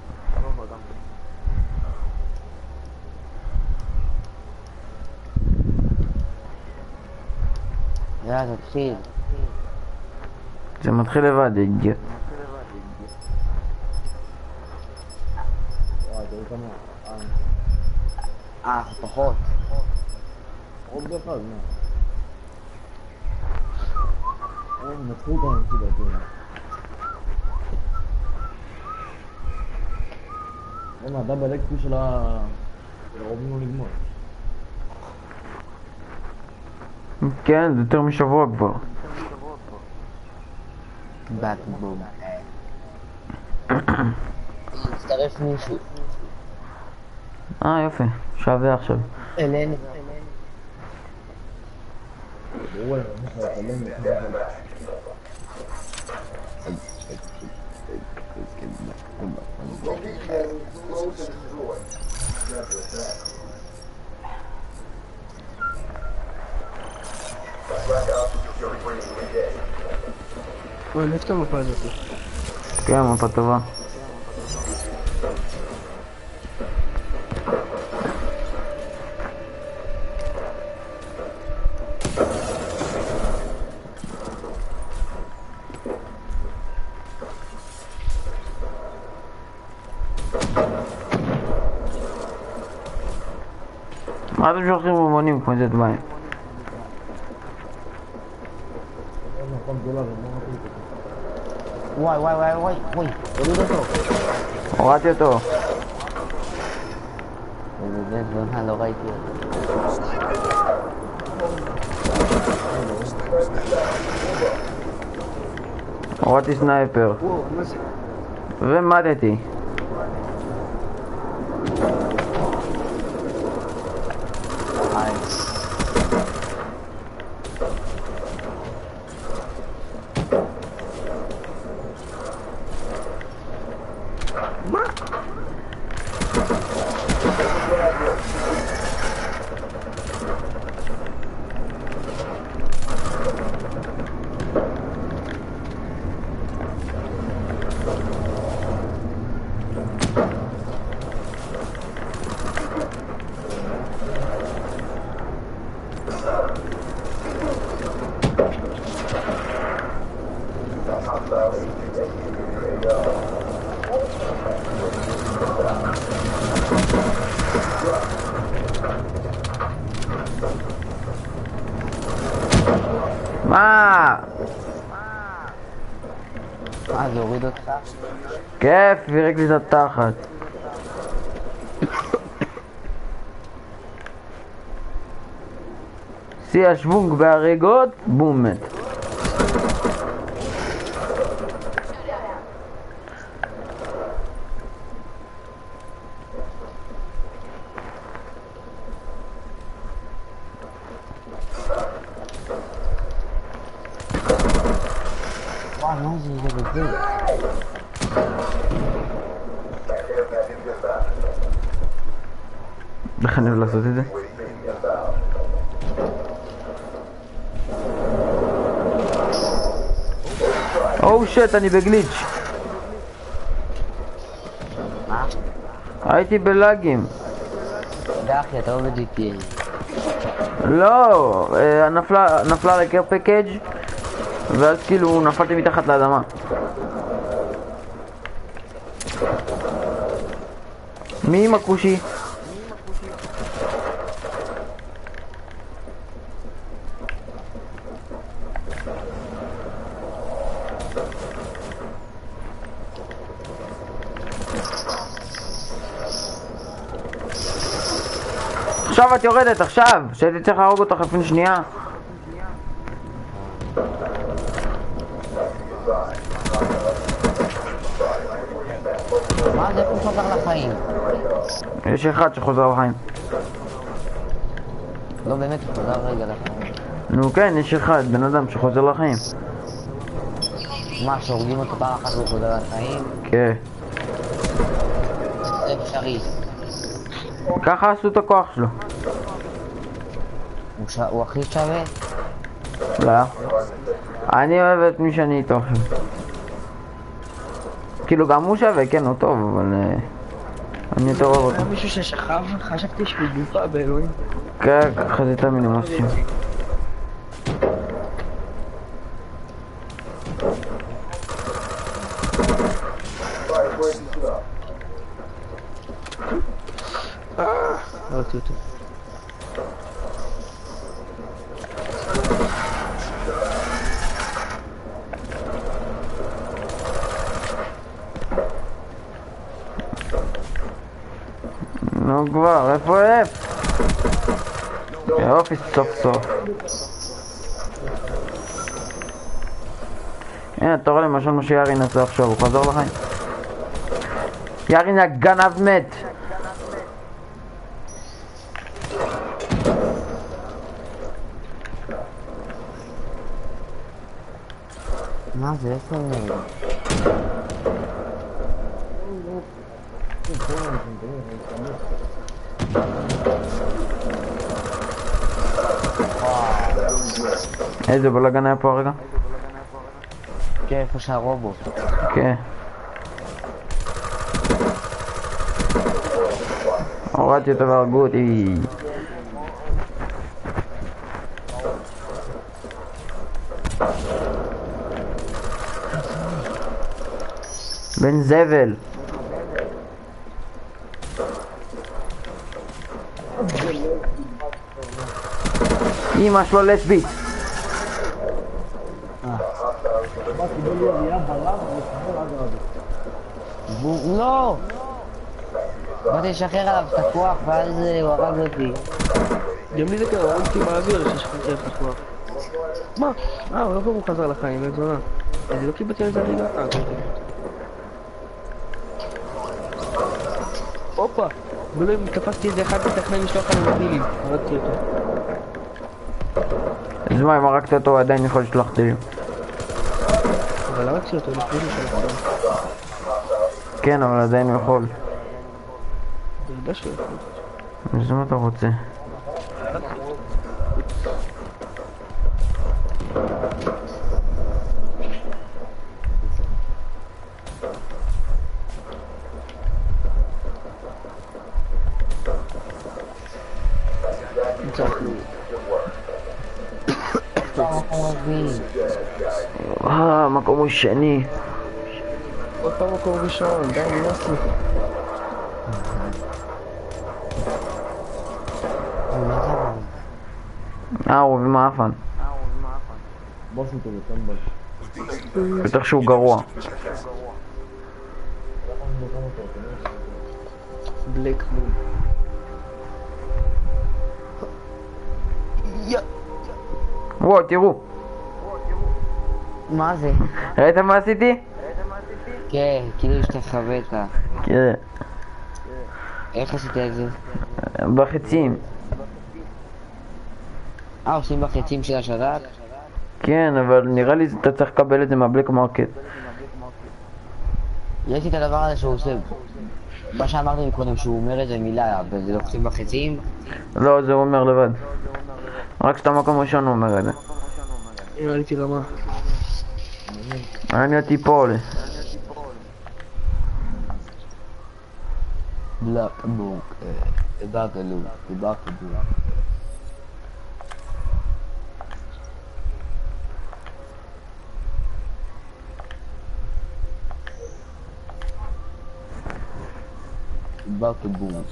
S5: יאללה, תתחיל.
S2: זה מתחיל לבד, אידיוט.
S5: אה, פחות.
S3: עוד אחד, מה? אין, נצחו את האנשים בזה. אין, הדאבל אקספי של הרובים לא נגמר.
S2: כן, זה יותר משבוע כבר.
S5: back the bump. הצטרף מישהו.
S2: אה, יופי. שווה עכשיו.
S5: אלינו.
S3: ברור, אני חושב שאתה לא
S1: אוי, אני אוהב את המפה הזאת.
S2: כן, מפה טובה. מה אתם שולחים רימונים כמו זה דברים?
S5: וואי וואי וואי וואי וואי.
S1: תוריד אותו.
S2: הורדתי אותו.
S5: באמת, באמת, לא ראיתי אותו.
S2: הורדתי סנייפר.
S1: וואו, מה זה?
S2: ומתתי.
S5: נייס.
S2: מה?
S5: אה, זה הוריד אותך?
S2: כיף, פירק לי את התחת. שיא השוונג בהריגות, בום מת.
S5: וואי, מה זה זה בזה?
S2: איך אני אוהב לעשות את זה? או שט, אני בגליץ'.
S5: מה?
S2: הייתי בלאגים.
S5: די אחי, אתה עובד ג'י טי איי.
S2: לא, אה, נפלה, נפלה לקר פקאג' ואז כאילו נפלתי מתחת לאדמה. מי עם הכושי? עכשיו את יורדת, עכשיו! שהייתי צריך להרוג אותך לפני שנייה.
S5: מה זה? הוא חוזר לחיים.
S2: יש אחד שחוזר לחיים.
S5: לא באמת, הוא חוזר רגע לחיים.
S2: נו כן, יש אחד, בן אדם שחוזר לחיים.
S5: מה, שהורגים אותו פעם אחת והוא חוזר לחיים?
S2: כן.
S5: זה אפשרי.
S2: ככה עשו את הכוח שלו.
S5: הוא ש- הוא הכי שווה?
S2: לא. אני אוהב את מי שאני איתו עכשיו. כאילו גם הוא שווה, כן, הוא טוב, אבל... אה, אני יותר אוהב אותו.
S1: היה מישהו ששכב, חשבתי שהוא גופה באלוהים.
S2: כן, ככה זה תמיד הם עושים.
S1: ראיתי אותו.
S2: נו כבר, איפה איפה? יופי, סוף סוף. הנה, אתה רואה למשל מה שיארין עשה עכשיו, הוא חזר לחיים. יארין הגנב מת.
S5: מה זה? איפה הוא?
S2: איזה בלגן היה פה הרגע?
S5: כן, איפה שהרובוט.
S2: כן. הורדתי אותו והרגו אותי. בן זבל. אמא שלו לסבית.
S5: לא! באתי לשחרר עליו את הכוח ואז הוא הרג אותי.
S1: גם לי זה קרה, ראיתי באוויר ששחררתי את הכוח. מה? אה, הוא לא כבר הוא חזר לחיים, אין זונה. אני לא קיבלתי על זה הרגע. אה, הופה! ולא אם תפסתי איזה אחד מתכנן לשלוח על המובילים, הרגתי אותו.
S2: אז מה, אם הרגת אותו הוא עדיין יכול לשלוח טילים.
S1: אבל הרגתי אותו לפני לשלוח אותו.
S2: כן, אבל עדיין הוא יכול.
S1: זה יודע שהוא יכול.
S2: אז מה אתה רוצה? אה, מקום הוא שני.
S1: עוד פעם מקום ראשון, די נמאס לי.
S2: אה, הוא במאפן.
S3: בוס אותו בטמבל.
S2: בטח שהוא גרוע.
S1: בלק מון.
S2: וואו, תראו.
S5: מה זה?
S2: ראית מה עשיתי?
S5: כן, כאילו השתחווית.
S2: כן.
S5: איך עשית את זה?
S2: בחצים.
S5: אה, עושים בחצים של השדק?
S2: כן, אבל נראה לי אתה צריך לקבל את זה מהבלק מרקט.
S5: ראיתי את הדבר הזה שהוא עושה. מה שאמרתי מקודם, שהוא אומר איזה מילה, וזה לוקחים בחצים.
S2: לא, זה הוא אומר לבד. רק שאתה מקום ראשון הוא אומר את זה.
S1: אם עליתי רמה.
S2: אני תיפול.
S5: בלק בוק, בקלו, בקלו. בקבוק.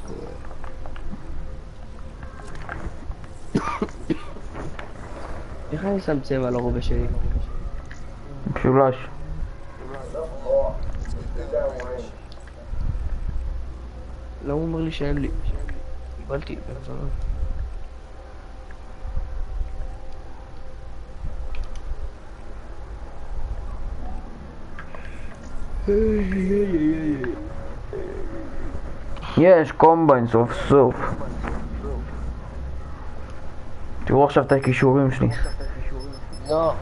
S1: איך אני שם צבע על הרובה שלי?
S2: משולש.
S1: לא הוא אומר לי שאין לי. קיבלתי, בזונה.
S2: יש קומביין סוף סוף. תראו עכשיו את הכישורים שלי.
S5: לא.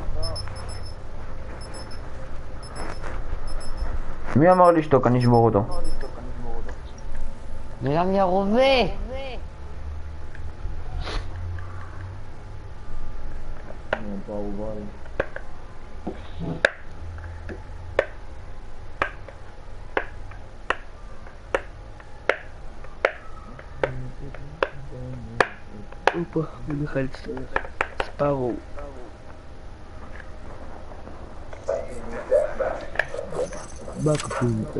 S2: מי אמר לשתוק? אני אשבור אותו.
S5: נראה לי הרובה!
S1: הופה, מיכאל ספארו. בקבוק.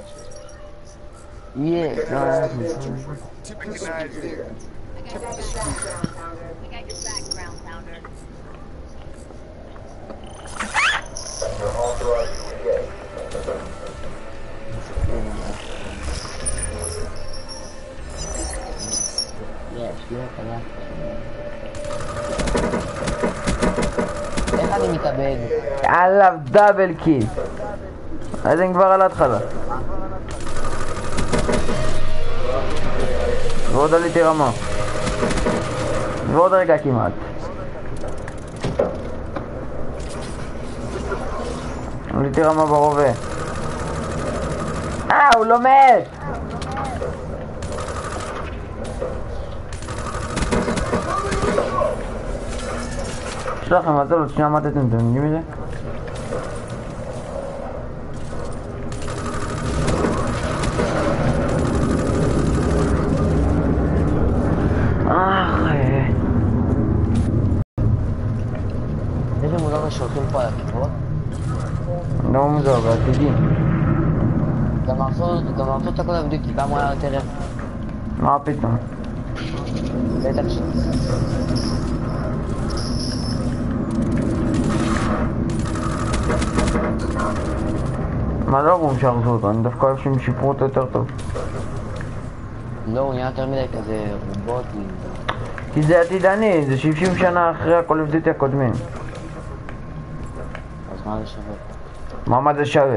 S5: Yeah,
S4: Tipping your knives there.
S6: I got your background pounder.
S5: יש, לא קרה. איך אני מתאבד?
S2: עליו דאבל קיל. אז אני כבר על ההתחלה. ועוד עליתי רמה. ועוד רגע כמעט. עליתי רמה ברובה. אה, הוא לא מת! לכם, אז לא, שנייה מתתם, אתם יודעים מזה?
S5: יש לנו לא שולחים פה על הקירות?
S2: לא מוזר, בעתידי.
S5: גם הרסו את הכל הבדיוק, פעם הוא היה יותר יפה.
S2: מה פתאום?
S5: בטח ש...
S2: מה לא אומרים שהרסו אותו? אני דווקא אוהב שהם שיפרו אותו יותר טוב.
S5: לא, הוא נהיה יותר מדי כזה רובוטי.
S2: כי זה עתידני, זה שבעים שנה אחרי הכל הבדיוק הקודמים.
S5: אז מה זה שווה?
S2: מה מה זה שווה?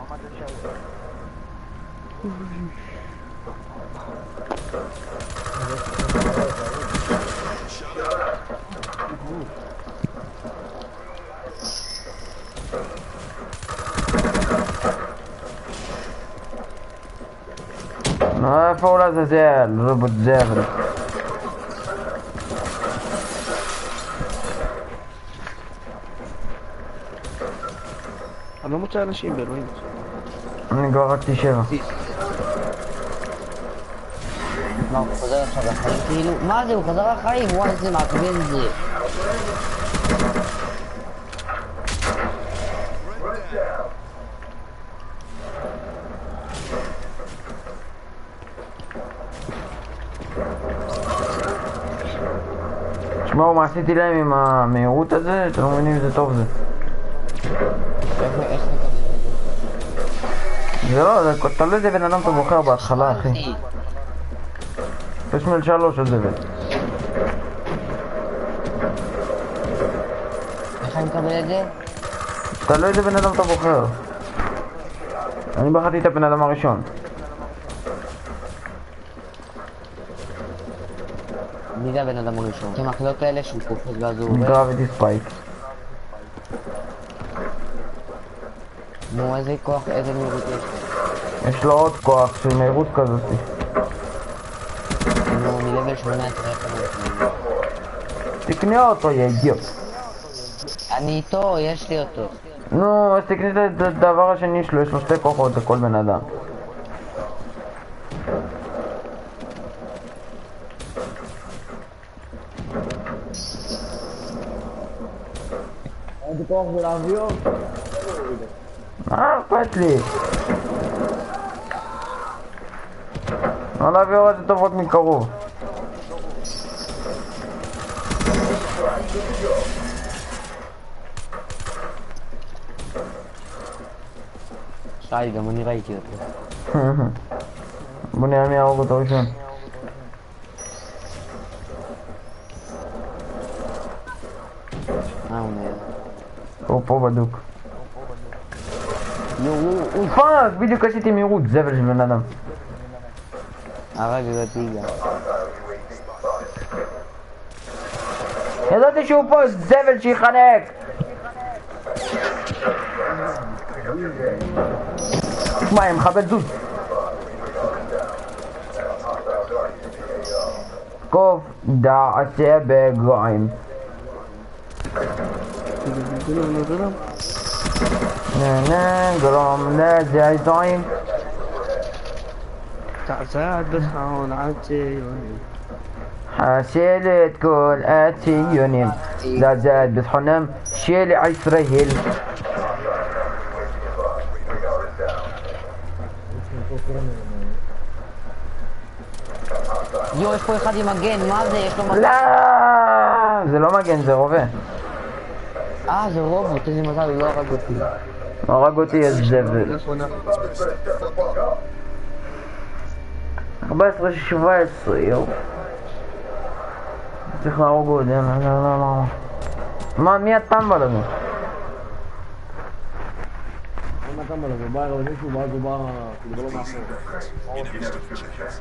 S2: איפה הוא לעזאזל? רובוט זבל.
S1: אני לא מוצא אנשים באלוהים.
S2: אני כבר רק תשבע.
S5: מה, הוא חוזר עכשיו לחיים כאילו? מה זה, הוא חוזר לחיים? וואי, איזה מעצבן זה.
S2: תשמעו, מה עשיתי להם עם המהירות הזה? אתם לא מבינים איזה טוב זה. זה לא, זה תלוי איזה בן אדם אתה בוחר בהתחלה, אחי. יש מל שלוש על זה בן.
S5: איך אני מקבל את זה?
S2: תלוי איזה בן אדם אתה בוחר. אני בחרתי את הבן אדם הראשון.
S5: מי זה הבן אדם הראשון? את המקלות האלה שהוא קופץ ואז הוא עובד?
S2: גרביטי ספייק.
S5: נו, איזה כוח, איזה מהירות יש לו?
S2: יש לו עוד כוח של מהירות כזאת.
S5: נו, מלבל שמונה עשרה כמה.
S2: תקנה אותו, יא אידיוט.
S5: אני איתו, יש לי אותו.
S2: נו, אז תקנה את הדבר השני שלו, יש לו שתי כוחות לכל בן אדם.
S3: אין לי כוח ולהביאות.
S2: מה אכפת לי? לא להביא עוד טובות מקרוב.
S5: שי, גם אני ראיתי אותו.
S2: בוא נראה מי יהרוג אותו ראשון.
S5: אה, הוא נהל.
S2: הוא פה בדוק.
S5: יו, הוא, הוא,
S2: פאק! בדיוק עשיתי מהירות, זבל של בן אדם.
S5: הרג אותי גם.
S2: ידעתי שהוא פה זבל שיחנק! תשמע, הם מחבל זוז. קוף דעשה בגועים. נה גרום לזעזועים.
S1: تعزاد بسعون عالتيوني
S2: حاسلت كل اتيونيم زاد بسحنم شيل عسرهل
S5: יו, יש פה אחד עם מגן, מה זה? יש לו מגן.
S2: לא! זה לא מגן, זה רובה.
S5: אה, זה רובוט, איזה מזל, הוא לא הרג אותי.
S2: הרג אותי איזה זבל. ארבע עשרה שבע עשרה, יו. צריך להרוג עוד, לא, לא, לא, לא. מה, מי הטמבל הזה?
S3: אין הטמבל הזה, בא אליו מישהו, ואז הוא בא, כאילו לא מאחור.
S4: You never stood a chance.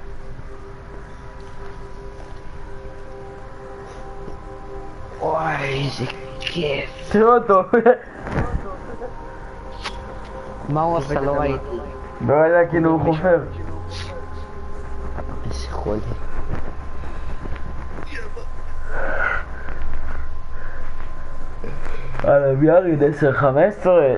S5: וואי, איזה כיף.
S2: תראו אותו.
S5: מה הוא עשה? לא ראיתי.
S2: לא יודע, כאילו הוא חופר.
S5: איזה חולה.
S2: על ביאריד עשר חמש עשרה.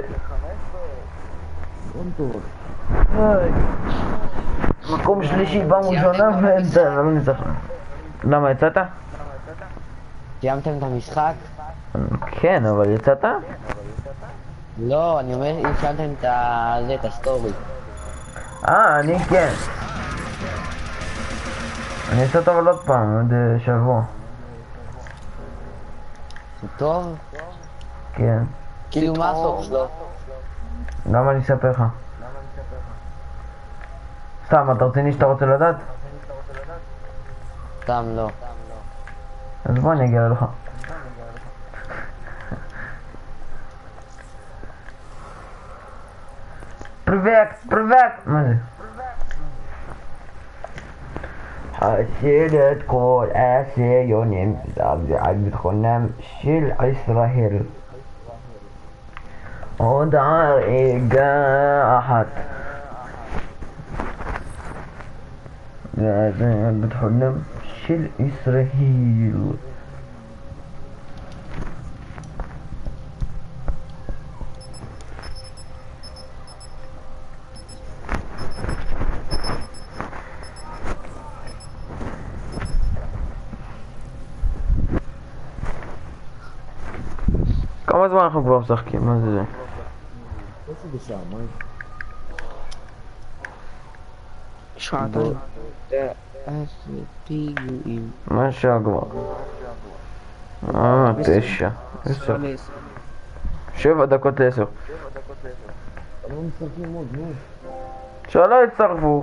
S2: מקום שלישי פעם ראשונה ואמצע, לא ניצחנו. למה יצאת?
S5: סיימתם את המשחק?
S2: כן, אבל יצאת?
S5: לא, אני אומר, אם סיימתם את ה... זה, את הסטורי.
S2: אה, אני כן. אני אעשה טוב עוד פעם, עוד שבוע.
S5: זה טוב?
S2: כן.
S5: כאילו מה הסוף שלו?
S2: למה אני אספר לך? סתם, אתה רציני שאתה רוצה לדעת?
S5: סתם לא.
S2: אז בוא אני אגיע לך. פריבק, פריבק! מה זה? חסל את כל הציונים על ביטחונם של ישראל. עוד הרגע אחת. זה על ביטחונם של ישראל. כמה זמן אנחנו כבר משחקים? מה זה זה?
S3: איפה בשעה? מה?
S1: שעתיים.
S2: מה שעה כבר? אה, תשע. עשר. שבע דקות לעשר.
S3: לא משחקים עוד, נו.
S2: שלא יצטרפו.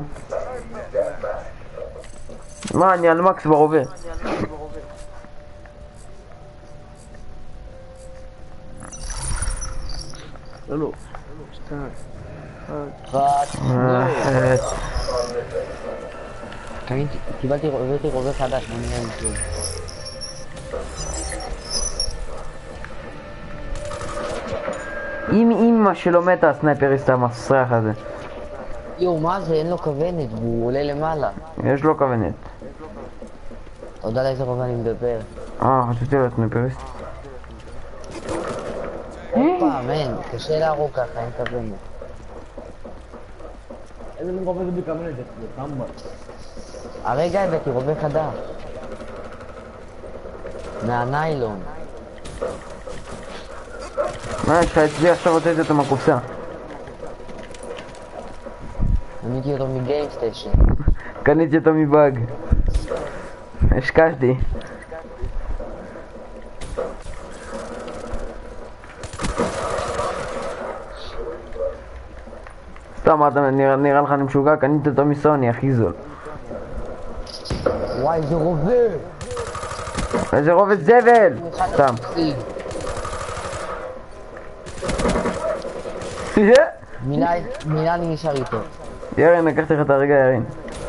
S2: מה, אני על מקס ברובה.
S1: לא, לא. שתיים.
S5: קניתי, קיבלתי, הבאתי רובה חדש, אני נראה לי טוב.
S2: אם אמא שלו מתה, הסנייפריסט המסריח הזה.
S5: יואו, מה זה? אין לו כוונת, והוא עולה למעלה.
S2: יש לו כוונת.
S5: אתה יודע לאיזה רובה אני מדבר.
S2: אה, חשבתי לו סנייפריסט.
S5: הופה, מן, קשה להרוג ככה, אין כוונת.
S3: איזה מין רובה זה בכוונת? זה טמבה.
S5: הרגע הבאתי רובה חדש. מהניילון.
S2: מה, יש לך אצלי עכשיו הוצאתי אותו מהקופסה.
S5: קניתי אותו מגיימסטיישן.
S2: קניתי אותו מבאג. השקעתי. סתם, אתה נראה, נראה לך אני משוגע, קניתי אותו מסוני, הכי זול.
S5: וואי, איזה רובה!
S2: איזה רובד זבל! סתם.
S5: מילה, מילה אני נשאר איתו.
S2: ירין, לקחתי לך את הרגע, ירין.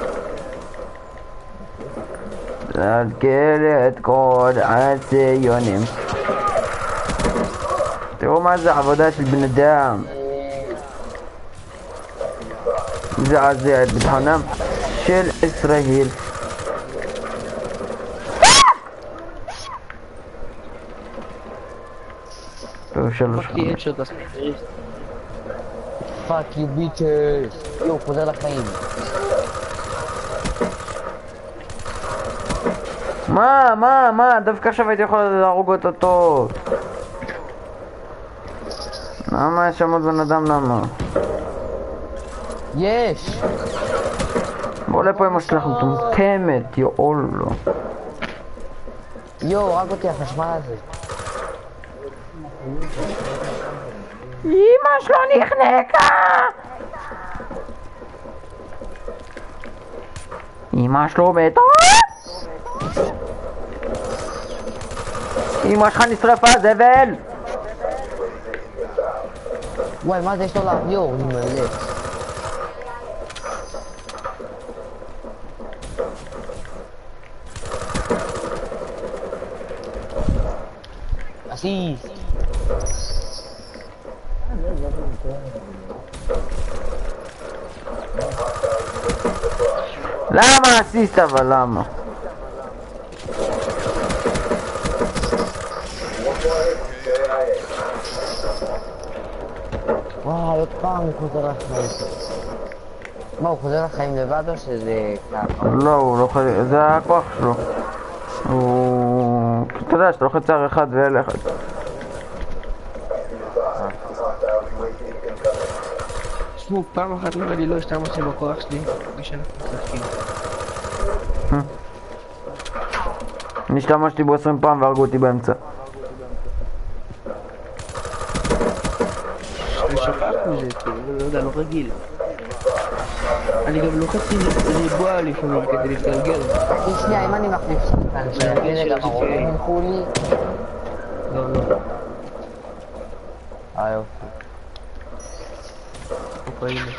S2: להגל את כל הציונים. תראו מה זה עבודה של בן אדם. מזעזע את ביטחונם של ישראל. טוב, שלוש
S1: פאקי אדשוט לספייריסט.
S5: פאק יו ביטרס. יואו, חוזר לחיים.
S2: מה, מה, מה? דווקא עכשיו הייתי יכול להרוג אותו טוב. למה יש שם עוד בן אדם? למה?
S5: יש!
S2: בוא לפה אמא שלך מטומטמת, יאולו.
S5: יואו, רק אותי החשמל הזה.
S2: אמא שלו נחנקה! אמא שלו מתה? אמא שלך נשרפה, זבל!
S5: וואי, מה זה יש לו לה? יואו, אני מלא. אסיסט.
S2: למה אסיסט אבל למה?
S5: וואי, עוד פעם הוא חוזר לחיים. מה, הוא חוזר לחיים לבד או שזה ככה?
S2: לא, הוא לא חייב, זה הכוח שלו. הוא... אתה יודע שאתה לוחץ אר אחד ואל אחד.
S1: תשמעו, פעם אחת נראה לי לא השתמשתי בכוח שלי ושאנחנו משחקים.
S2: אני השתמשתי בו עשרים פעם והרגו אותי באמצע.
S1: אני שוכח מזה, כאילו, לא יודע, לא רגיל. אני גם לוחץ עם ריבוע לפעמים כדי להתגלגל.
S5: שנייה, אם אני מחליף שחקן, שאני גם הרובים ילכו לי?
S1: לא, לא.
S5: אה, יופי.
S1: אופה, הנה.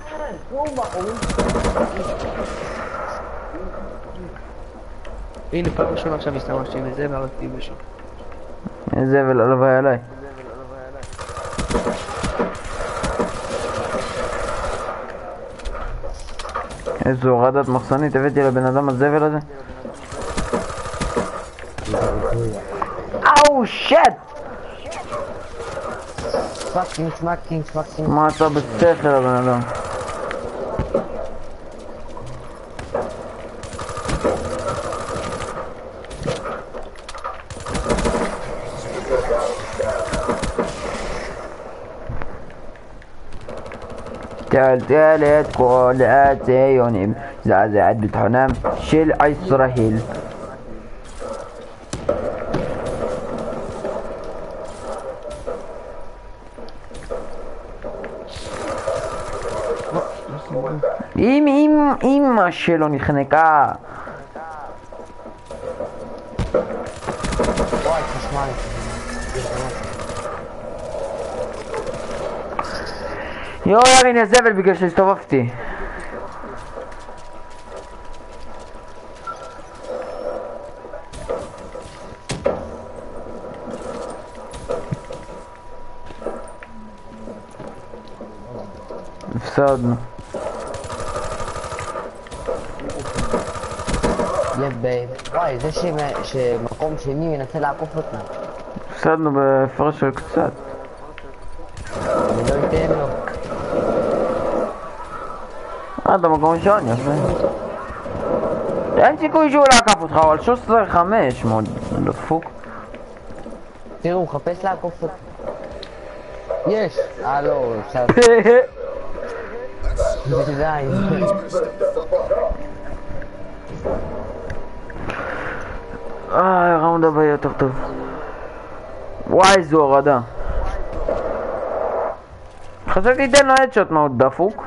S1: הנה, פעם ראשונה עכשיו הסתמשתי בזה והרגתי מישהו.
S2: איזה זבל, הלוואי עליי. איזו הורדת מחסנית הבאתי לבן אדם הזבל הזה. אאו שט!
S5: סמאקינג, סמאקינג, סמאקינג.
S2: מה עשה בשכל הבן אדם? טלטלת כל הציונים זעזעת ביטחונם של ישראל. אם אם אמא שלו נחנקה.
S5: וואי, חשמל.
S2: יואו ירין יא זבל בגלל שהסתובבתי. הפסדנו.
S5: יבייב. וואי, זה שמקום שני ינסה לעקוף אותנו.
S2: הפסדנו בהפרש של קצת.
S5: אני לא אתן לו.
S2: אה, אתה מקום ראשון, יפה. אין סיכוי שהוא לעקף אותך, אבל שלוש עשרה חמש מאוד דפוק.
S5: תראו, הוא מחפש לעקוף אותי. יש! אה לא, אפשר... די.
S2: אה, ראונד הבא יהיה יותר טוב. וואי, איזו הורדה. חשבתי תן לו הדשוט מאוד דפוק.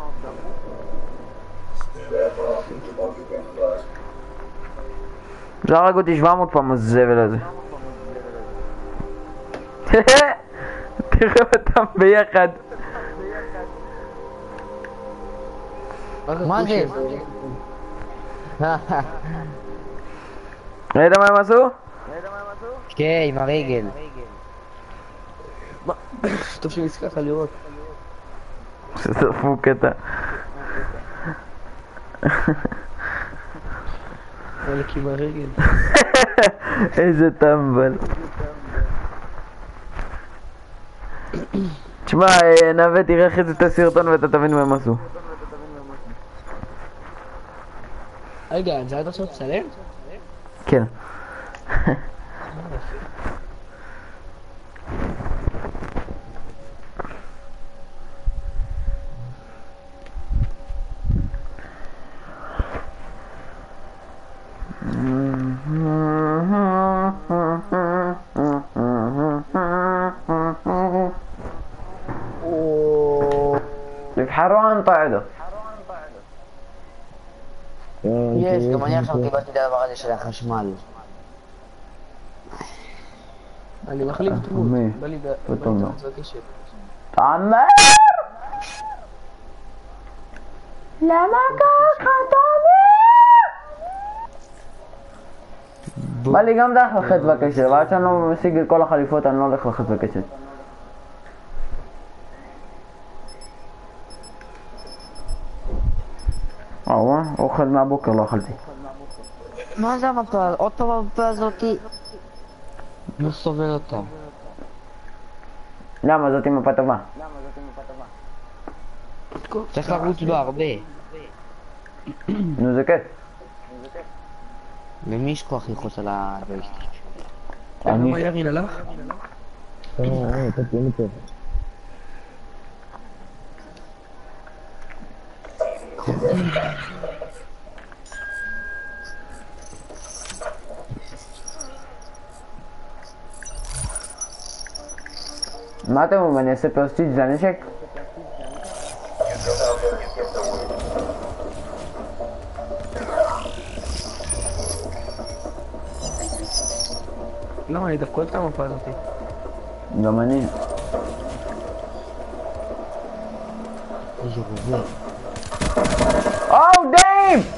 S2: זה הרג אותי שבע מאות פעם הזבל הזה. תראה אותם ביחד.
S5: מה זה?
S2: ראית מה הם עשו?
S5: כן, עם הרגל.
S1: טוב שנזכר לך לראות.
S2: זה דפוק אתה.
S1: חלק עם הרגל.
S2: איזה טמבל. תשמע, נווה תראה אחרי זה את הסרטון ואתה תבין מה הם עשו.
S1: רגע, זה עד עכשיו תצלם?
S2: כן. תבחרו ען طاعده.
S5: יש, גם אני עכשיו קיבלתי את הדבר הזה של החשמל.
S1: אני מחליף דמות.
S2: מי?
S1: בא לי
S2: פתאום לא.
S1: בקשת.
S2: תעמר! למה ככה תעמר? בא לי גם דרך לחץ בקשת, ועד שאני לא משיג את כל החליפות אני לא הולך לחץ בקשת. וואו, אוכל מהבוקר לא אכלתי.
S5: מה זה המפה? עוד פעם המפה הזאתי? לא סובל אותה.
S2: למה? זאת מפה טובה.
S1: לתקוף.
S5: צריך לרוץ בו הרבה.
S2: נו, זה כיף.
S5: למי יש כוח ללחוץ על הג'ויסטיק?
S2: אני...
S1: מה ירין הלך?
S3: אה, אה, אתה תהיה לי טוב.
S2: מה אתם אומרים? אני אעשה פרסטיג' לנשק?
S1: למה אני דווקא אוהב את המפה הזאתי?
S2: גם אני.
S5: איזה רובה.
S2: או, דייב!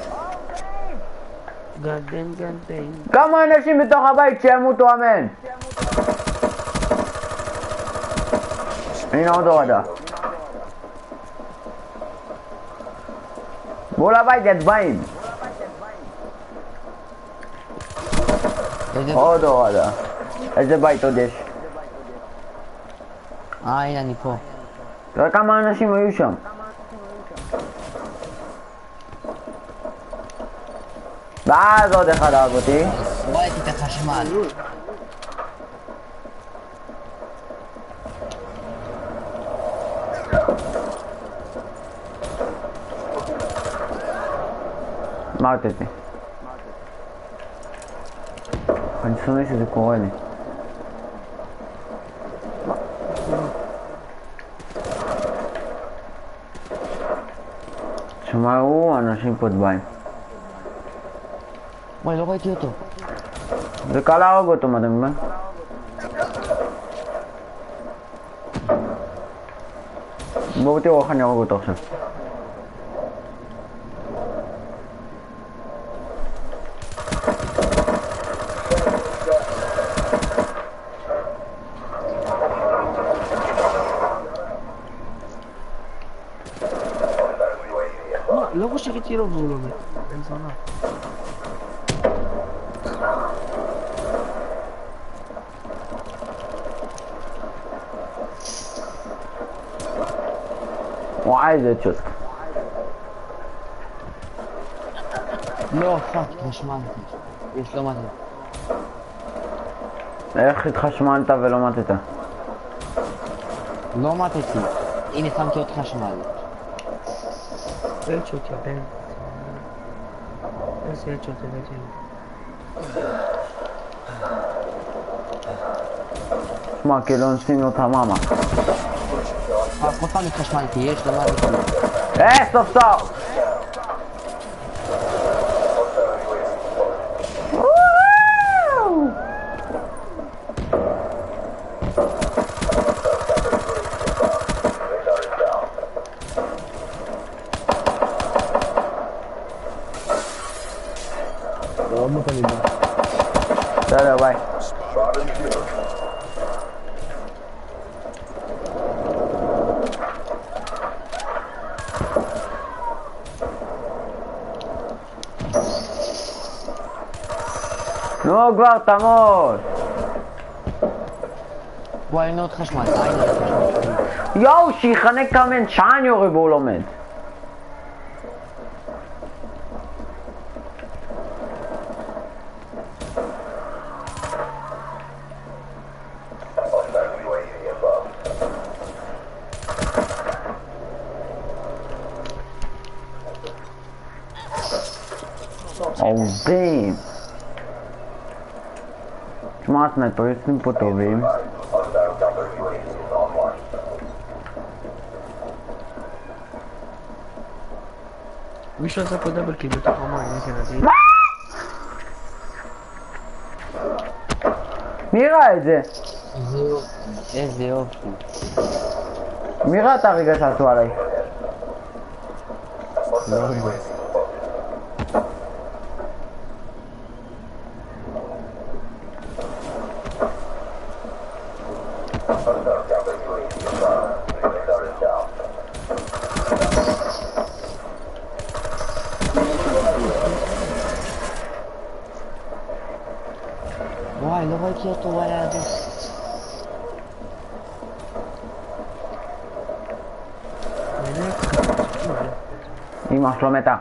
S1: גדן גדן.
S2: כמה אנשים בתוך הבית שימותו אמן? הנה עוד הורדה. מול הבית יצבעים.
S5: איזה...
S2: עוד הורדה. איזה בית עוד יש?
S5: אה, הנה אני פה.
S2: תראה כמה אנשים היו שם. ואז עוד אחד הרג אותי.
S5: ראיתי את החשמל.
S2: מה רציתי? אני שונא שזה קורה לי. שמעו אנשים קודביים.
S5: וואי, לא ראיתי אותו.
S2: זה קל להרוג אותו, מה אתה מבין? בואו תראו איך אני ארוג אותו עכשיו.
S1: מה? לא חושב איתי לו והוא לא מת. אין זונה.
S2: וואי, זה צ'וסק.
S5: לא, פאק, התחשמלתי. יש, לא מתת.
S2: איך התחשמלת ולא מתת?
S5: לא מתתי. הנה, שמתי עוד חשמל.
S1: הדשוט יא בן. איזה הדשוט הבאתי לו.
S2: שמע, כאילו נשים לו את המאמה.
S5: אה, כל פעם התחשמלתי, יש, לא מתתי.
S2: אה, סוף סוף!
S3: מאוד מתעניין.
S2: בסדר, ביי. נו כבר תמות.
S5: וואי, הנה עוד חשמל. אה, הנה עוד חשמל.
S2: יואו, שיחנק כמן שעה אני יורד והוא לומד. עובדים. תשמע, הסנאיפריסטים פה טובים.
S1: מישהו עשה פה דאבל קיל בתוך המים, איזה נדיר.
S2: מי ראה את זה?
S5: איזה יופי. איזה יופי.
S2: מי ראה את הרגע שעשו עליי?
S5: לא יודע. וואי, לא ראיתי אותו, וואי, היה זה.
S1: באמת?
S2: אמא שלו מתה.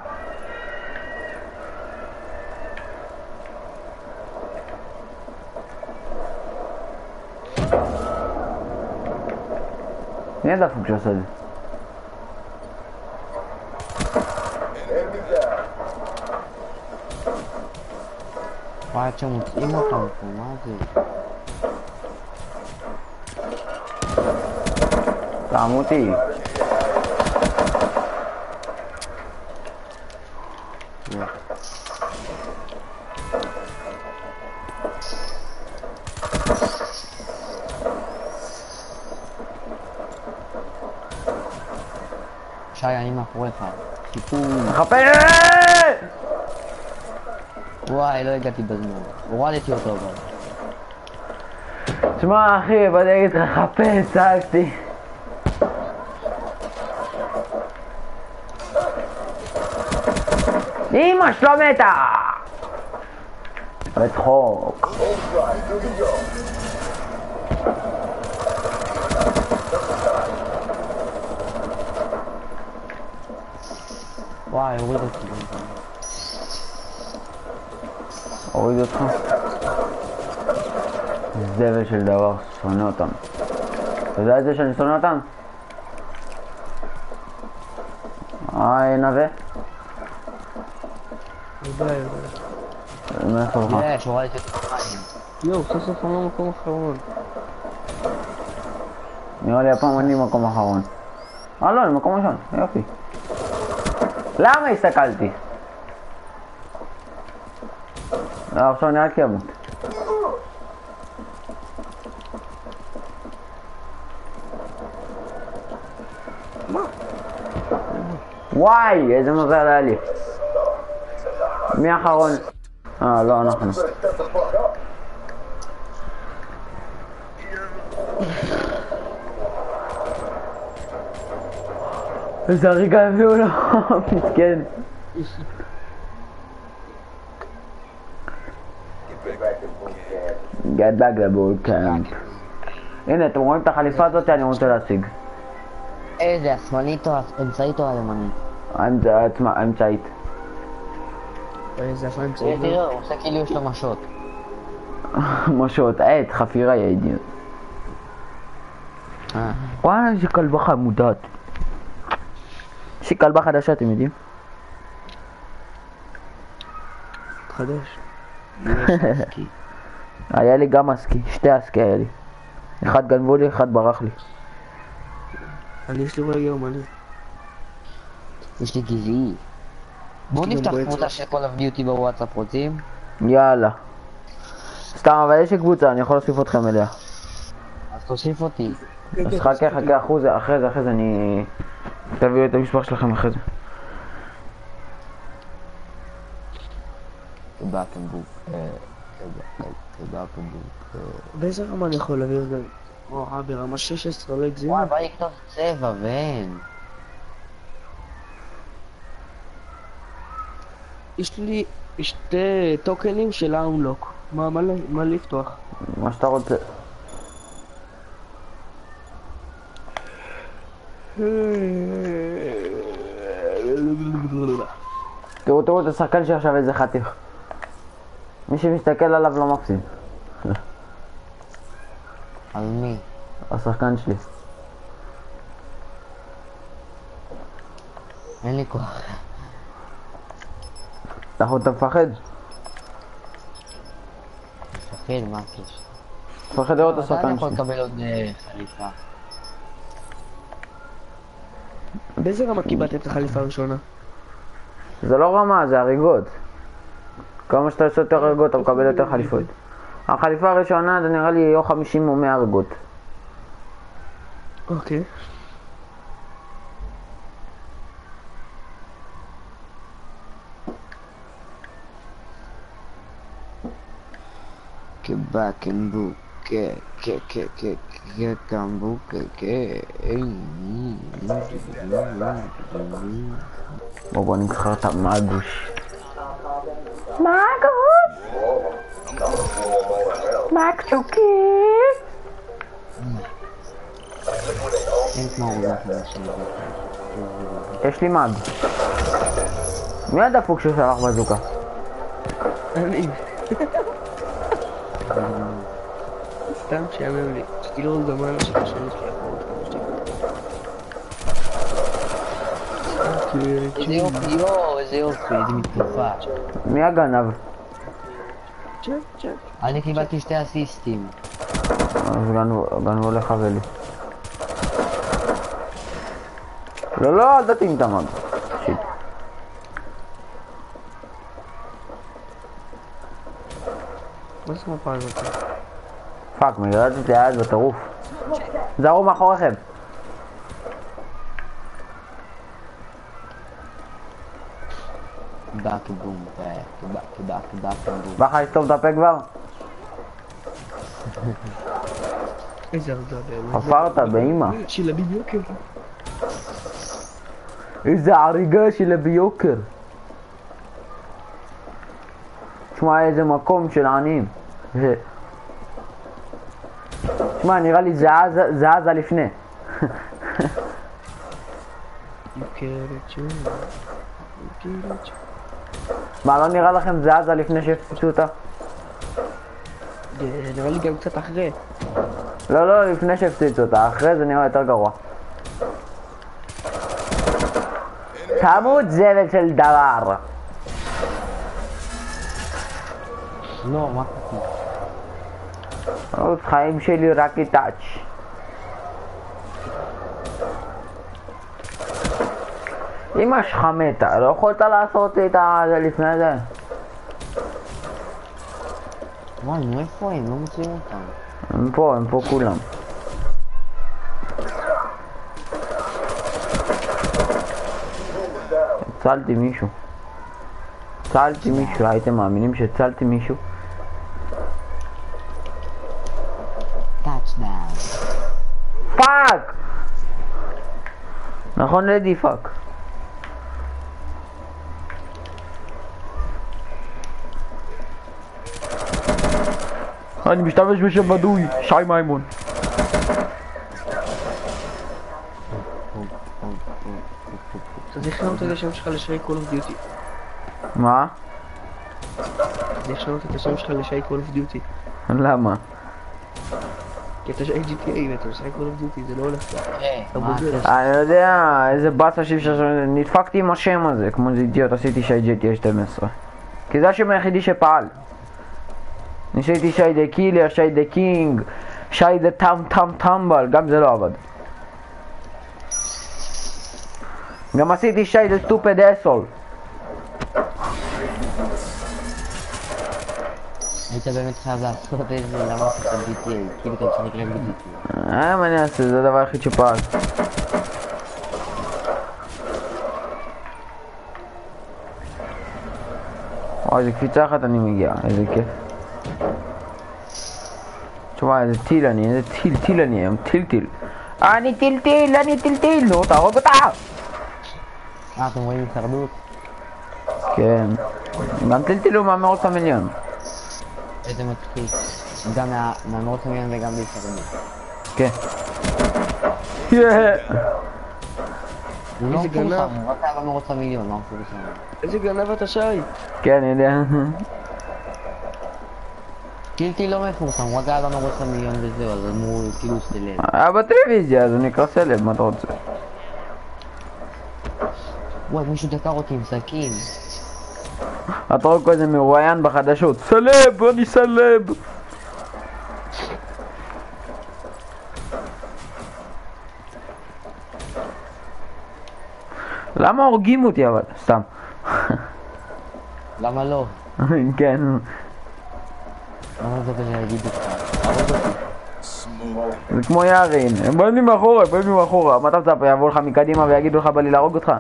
S2: מי הדפוק שעושה את זה?
S5: וואי, עד שמוצאים אותם פה, מה זה?
S2: טעמו אותי.
S5: שי, אני מאחוריך. סיפור.
S2: מחפה!
S5: וואי, לא הגעתי בזמן. הורדתי אותו אבל.
S2: תשמע אחי, באתי להגיד לך חפה, צעקתי. אמא שלו מתה! בצחוק.
S5: וואי, הוריד אותי.
S2: הוריד אותך? זבל של דבר, שונא אותם. אתה יודע את זה שאני שונא אותם? היי נווה?
S1: יודע, יודע.
S2: מאיפה לך?
S5: יש, הורדתי אותו במים.
S1: יואו, סוף סוף אני במקום אחרון.
S2: נראה לי הפעם אני במקום אחרון. אה לא, אני במקום ראשון, יופי. למה הסתכלתי? לא, עכשיו אני רק ימות. וואי, איזה מזל היה לי. מי האחרון? אה, לא, אנחנו. איזה הריגה הביאו לו, מסכן. Get back the boot camp. הנה, אתם רואים את החליפה הזאת? אני רוצה להשיג.
S5: איזה, השמאלית או האמצעית או הימנית?
S2: האמצעית.
S1: איזה אפה
S5: תראה,
S1: אמצעי.
S5: תראה, הוא עושה כאילו יש לו משות.
S2: משות, עט, חפירה יא אידיוט.
S5: אה.
S2: וואי, איזה כלבה חמודת. יש לי כלבה חדשה, אתם יודעים?
S1: חדש.
S2: היה לי גם אסקי, שתי אסקי היה לי. אחד גנבו לי, אחד ברח לי.
S1: אני יש לי רואה גרמני.
S5: יש לי גזעי. בואו נפתח קבוצה של כל הביוטי בוואטסאפ, רוצים?
S2: יאללה. סתם, אבל יש לי קבוצה, אני יכול להוסיף אתכם אליה.
S5: אז תוסיף אותי.
S2: אז חכה, חכה, אחוז, אחרי זה, אחרי זה אני... תביאו את המספר שלכם אחרי זה.
S5: קבקנבוק. קבקנבוק.
S1: באיזה רמה אני יכול להעביר גם? וואו, ברמה שש עשרה לא הגזימה.
S5: וואי, בא לקנות צבע, ואין.
S1: יש לי שתי טוקנים של האונלוק. מה, מה, מה לפתוח?
S2: מה שאתה רוצה. תראו, תראו את השחקן שעכשיו איזה חתיך. מי שמסתכל עליו לא מפסיד.
S5: על מי?
S2: השחקן שלי.
S5: אין לי כוח.
S2: אתה מפחד?
S5: מפחד, מה הקשר?
S2: מפחד לראות את
S5: מתי אני
S2: השחקן
S5: יכול
S2: שלי.
S5: לקבל עוד אה, חליפה?
S1: באיזה רמה קיבלת את החליפה הראשונה?
S2: זה לא רמה, זה הריגות. כמה שאתה עושה יותר הריגות אתה מקבל יותר חליפות. החליפה הראשונה זה נראה לי או חמישים או מאה הריגות.
S1: אוקיי.
S5: קבקנבוק. קבקנבוק.
S2: בוא בוא נבחר את המאגוש. מאגוש! מאגצ'וקי!
S5: אין כמו עבודה חדשה.
S2: יש לי מאג. מי הדפוק ששלח בזוקה?
S1: אני. סתם שיאמר לי, כאילו דומה לשקה שלי שלי אחרות כמה שתקות.
S5: איזה יופי, יואו, איזה יופי, איזה מתקפה.
S2: מי הגנב?
S1: צ'ק, צ'ק.
S5: אני קיבלתי שתי אסיסטים.
S2: אז גנבו גנבו לך ולי. לא, לא, אל תתאים את המג. שיט.
S1: מה זה מפה הזאת?
S2: פאק, מגרדת אותי היד בטירוף. זרו מאחוריכם.
S5: דאק בום, דאק דאק דאק בום.
S2: בא לך לסתום את הפה כבר?
S1: איזה הרגה באמת.
S2: חפרת באמא.
S1: שילה ביוקר.
S2: איזה הריגה שלה ביוקר. תשמע, איזה מקום של עניים. תשמע, נראה לי זה עזה לפני.
S1: יוקרת שוב. יוקרת שוב.
S2: מה, לא נראה לכם זה עזה לפני שהפציצו אותה?
S1: נראה לי גם קצת אחרי.
S2: לא, לא, לפני שהפציצו אותה. אחרי זה נראה יותר גרוע. תמות זבל של דבר.
S5: לא, מה קטי?
S2: עוד חיים שלי רק איטאץ'. אמא שלך מתה, לא יכולת לעשות את זה לפני זה?
S5: וואי, נו איפה הם? לא מוצאים אותם.
S2: הם פה, הם פה כולם. הצלתי מישהו. הצלתי מישהו, הייתם מאמינים שהצלתי מישהו?
S5: טאצ'דאון.
S2: פאק! נכון לדי פאק. אני משתמש בשם בדוי, שי מימון.
S1: אז איך לשנות את השם שלך לשי Call of Duty?
S2: מה?
S1: אז איך לשנות את השם שלך לשי Call of Duty?
S2: למה?
S1: כי אתה שי ג'י טי איי ואתה שי Call of Duty, זה לא הולך ככה.
S5: היי,
S1: אתה
S5: מה
S1: בוגר.
S5: הקשר?
S2: אני יודע, איזה באסה שאי אפשר... נדפקתי עם השם הזה, כמו איזה אידיוט, עשיתי שי ג'י טי איי שתים עשרה. כי זה השם היחידי שפעל. ניסיתי שי דה קילר, שי דה קינג, שי דה טם טם טמבל, גם זה לא עבד. גם עשיתי שי דה סטופד אסול.
S5: היית באמת חייב לעשות איזה למה עשית ג'י טי איי, כאילו אתה צריך רק ג'י טי איי.
S2: אה, מה אני אעשה? זה הדבר היחיד שפעל. וואי, איזה קפיצה אחת אני מגיע, איזה כיף. תשמע, איזה טיל אני, איזה טיל, טיל אני היום, טיל טיל. אני טיל טיל, אני טיל טיל, נו, תהרוג אותה!
S5: אה, אתם רואים הישרדות?
S2: כן. גם טיל טיל הוא מהמרוץ המיליון.
S5: איזה מצחיק. גם מהמרוץ המיליון וגם בהישרדות.
S2: כן. יאה!
S5: הוא לא
S1: איזה גנב.
S5: מפורסם, הוא רק היה במרוץ המיליון, לא מפורסם.
S1: איזה גנב אתה שי?
S2: כן, אני יודע.
S5: טילטי לא מפורסם, הוא רק היה במרוץ המיליון וזהו, אז אמרו כאילו סלב.
S2: היה בטלוויזיה, אז הוא נקרא סלב, מה אתה רוצה?
S5: וואי, מישהו דקר אותי עם סכין.
S2: אתה רואה כזה מרואיין בחדשות, סלב, אני סלב! למה הורגים אותי אבל? סתם.
S5: למה לא?
S2: כן.
S5: למה זה כזה להגיד אותך? הרוג אותי.
S2: זה כמו יערין, הם באים לי מאחורה, באים לי מאחורה. מה אתה מצפה, יבואו לך מקדימה ויגידו לך בא לי להרוג אותך?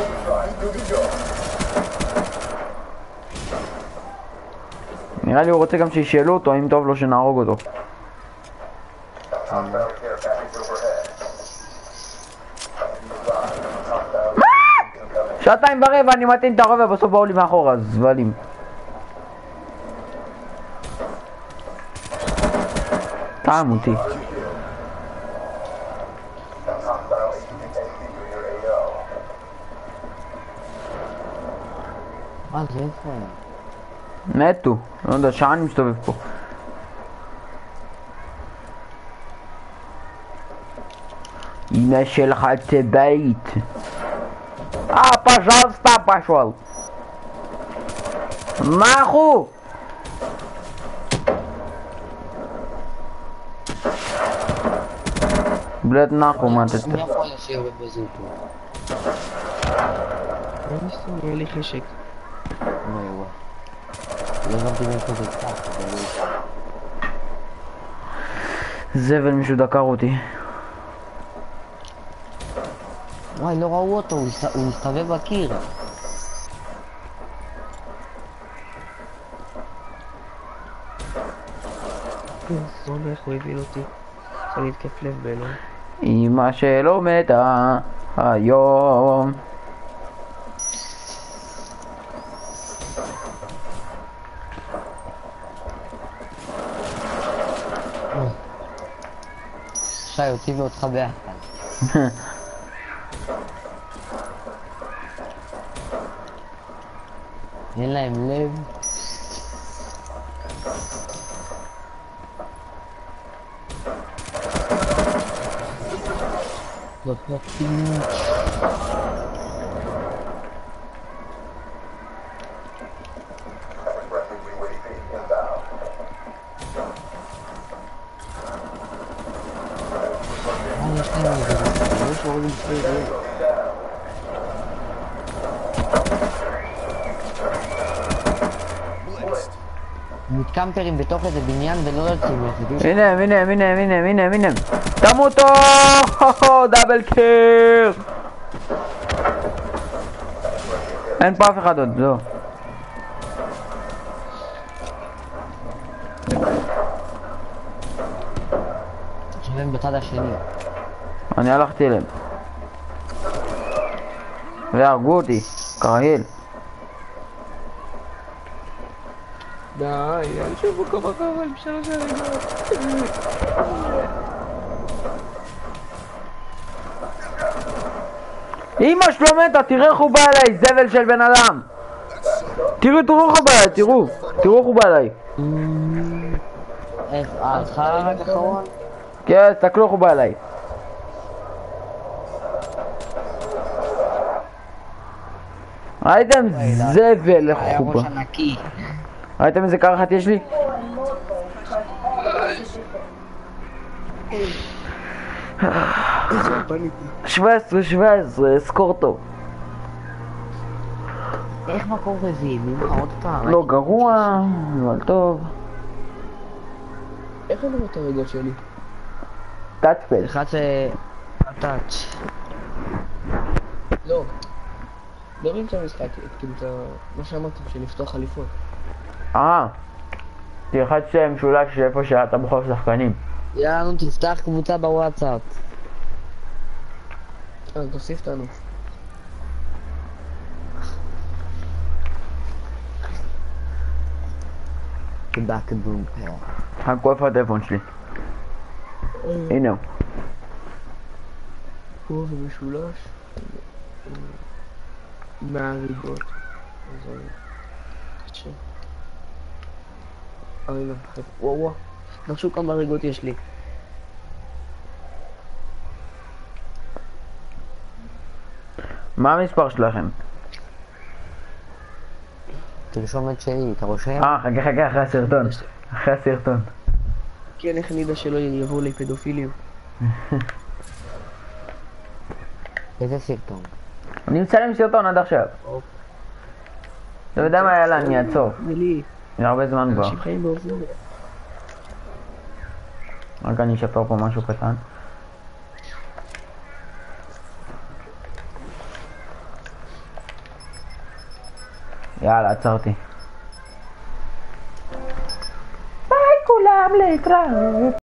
S2: נראה לי הוא רוצה גם שישאלו אותו אם טוב לו שנהרוג אותו. שעתיים ברבע אני מתאים את הרבע, בסוף באו לי מאחורה, זבלים. טעם אותי.
S5: מה זה איפה?
S2: מתו. לא יודע, שעה אני מסתובב פה. אמא שלך תבית. אה, пожалуйста, пошел. нахуй. блядь, нахуй, מה אתה...
S5: מי יכול לשיר בזה פה?
S1: לא מסתום, אין לי חשק.
S5: לא, וואי. לא הבנתי מאיפה זה קצת, אבל...
S2: זבל, מישהו דקר אותי.
S5: וואי, לא ראו אותו, הוא הסת- הוא הסתובב בקיר.
S1: לא יודע איך הוא הבין אותי. זה להתקף לב בנו.
S2: אמא שלו מתה היום.
S5: שי, אותי ואותך ביחד. אין להם לב. לא פרטים. מה יש להם איזה? יש לו רגל שני רגל. מתקמפרים בתוך איזה בניין ולא יוצאים לך.
S2: הנה, הנה, הנה, הנה, הנה, הנה. תמותו! דאבל קיר! אין פה אף אחד עוד, לא.
S5: עכשיו הם בצד השני.
S2: אני הלכתי אליהם. והרגו אותי, כרגיל.
S1: די, אני שוב מקום אחר עם שלוש הרגעות.
S2: אמא שלו מתה, תראה איך הוא בא אליי, זבל של בן אדם. תראו, תראו איך הוא בא אליי, תראו. תראו איך הוא בא אליי.
S5: איך, אה, לך רק אחרון?
S2: כן, תסתכלו איך הוא בא אליי. ראיתם זבל איך
S5: היה
S2: הוא
S5: ראש
S2: בא.
S5: ענקי.
S2: ראיתם איזה קרחת יש לי? שבע עשרה שבע עשרה, סקור טוב.
S5: איך מקום רביעי? ממך עוד פעם?
S2: לא גרוע, אבל טוב.
S1: איך אני רואה את הרגעות שלי?
S2: טאצפד.
S5: אחד זה... הטאץ'.
S1: לא. לא רואים את המשחק, כאילו את מה שאמרתם, שנפתוח חליפות.
S2: אה. תלחץ משולש איפה שאתה בוחר שחקנים.
S5: יאללה, נו, תפתח קבוצה בוואטסאפ.
S1: אה, תוסיף אותנו.
S5: תודה כדום.
S2: חכו איפה הטלפון שלי. הנה הוא.
S1: פה ומשולש. מהריגות. אז אני... קשה. אוי לא, וואו וואו. נחשו כמה ריגות יש לי.
S2: מה המספר שלכם?
S5: תרשום את שלי, אתה רושם?
S2: אה, חכה חכה אחרי הסרטון. אחרי הסרטון.
S1: כן, איך אני יודע שלא יבואו לי פדופילים?
S5: איזה סרטון?
S2: אני מצלם סרטון עד עכשיו. אתה יודע מה, יאללה, אני אעצור.
S1: זה לי.
S2: זה הרבה זמן כבר.
S1: אנשים חיים באופן...
S2: רק אני אשפר פה משהו קטן. יאללה, עצרתי. ביי כולם, להתראות.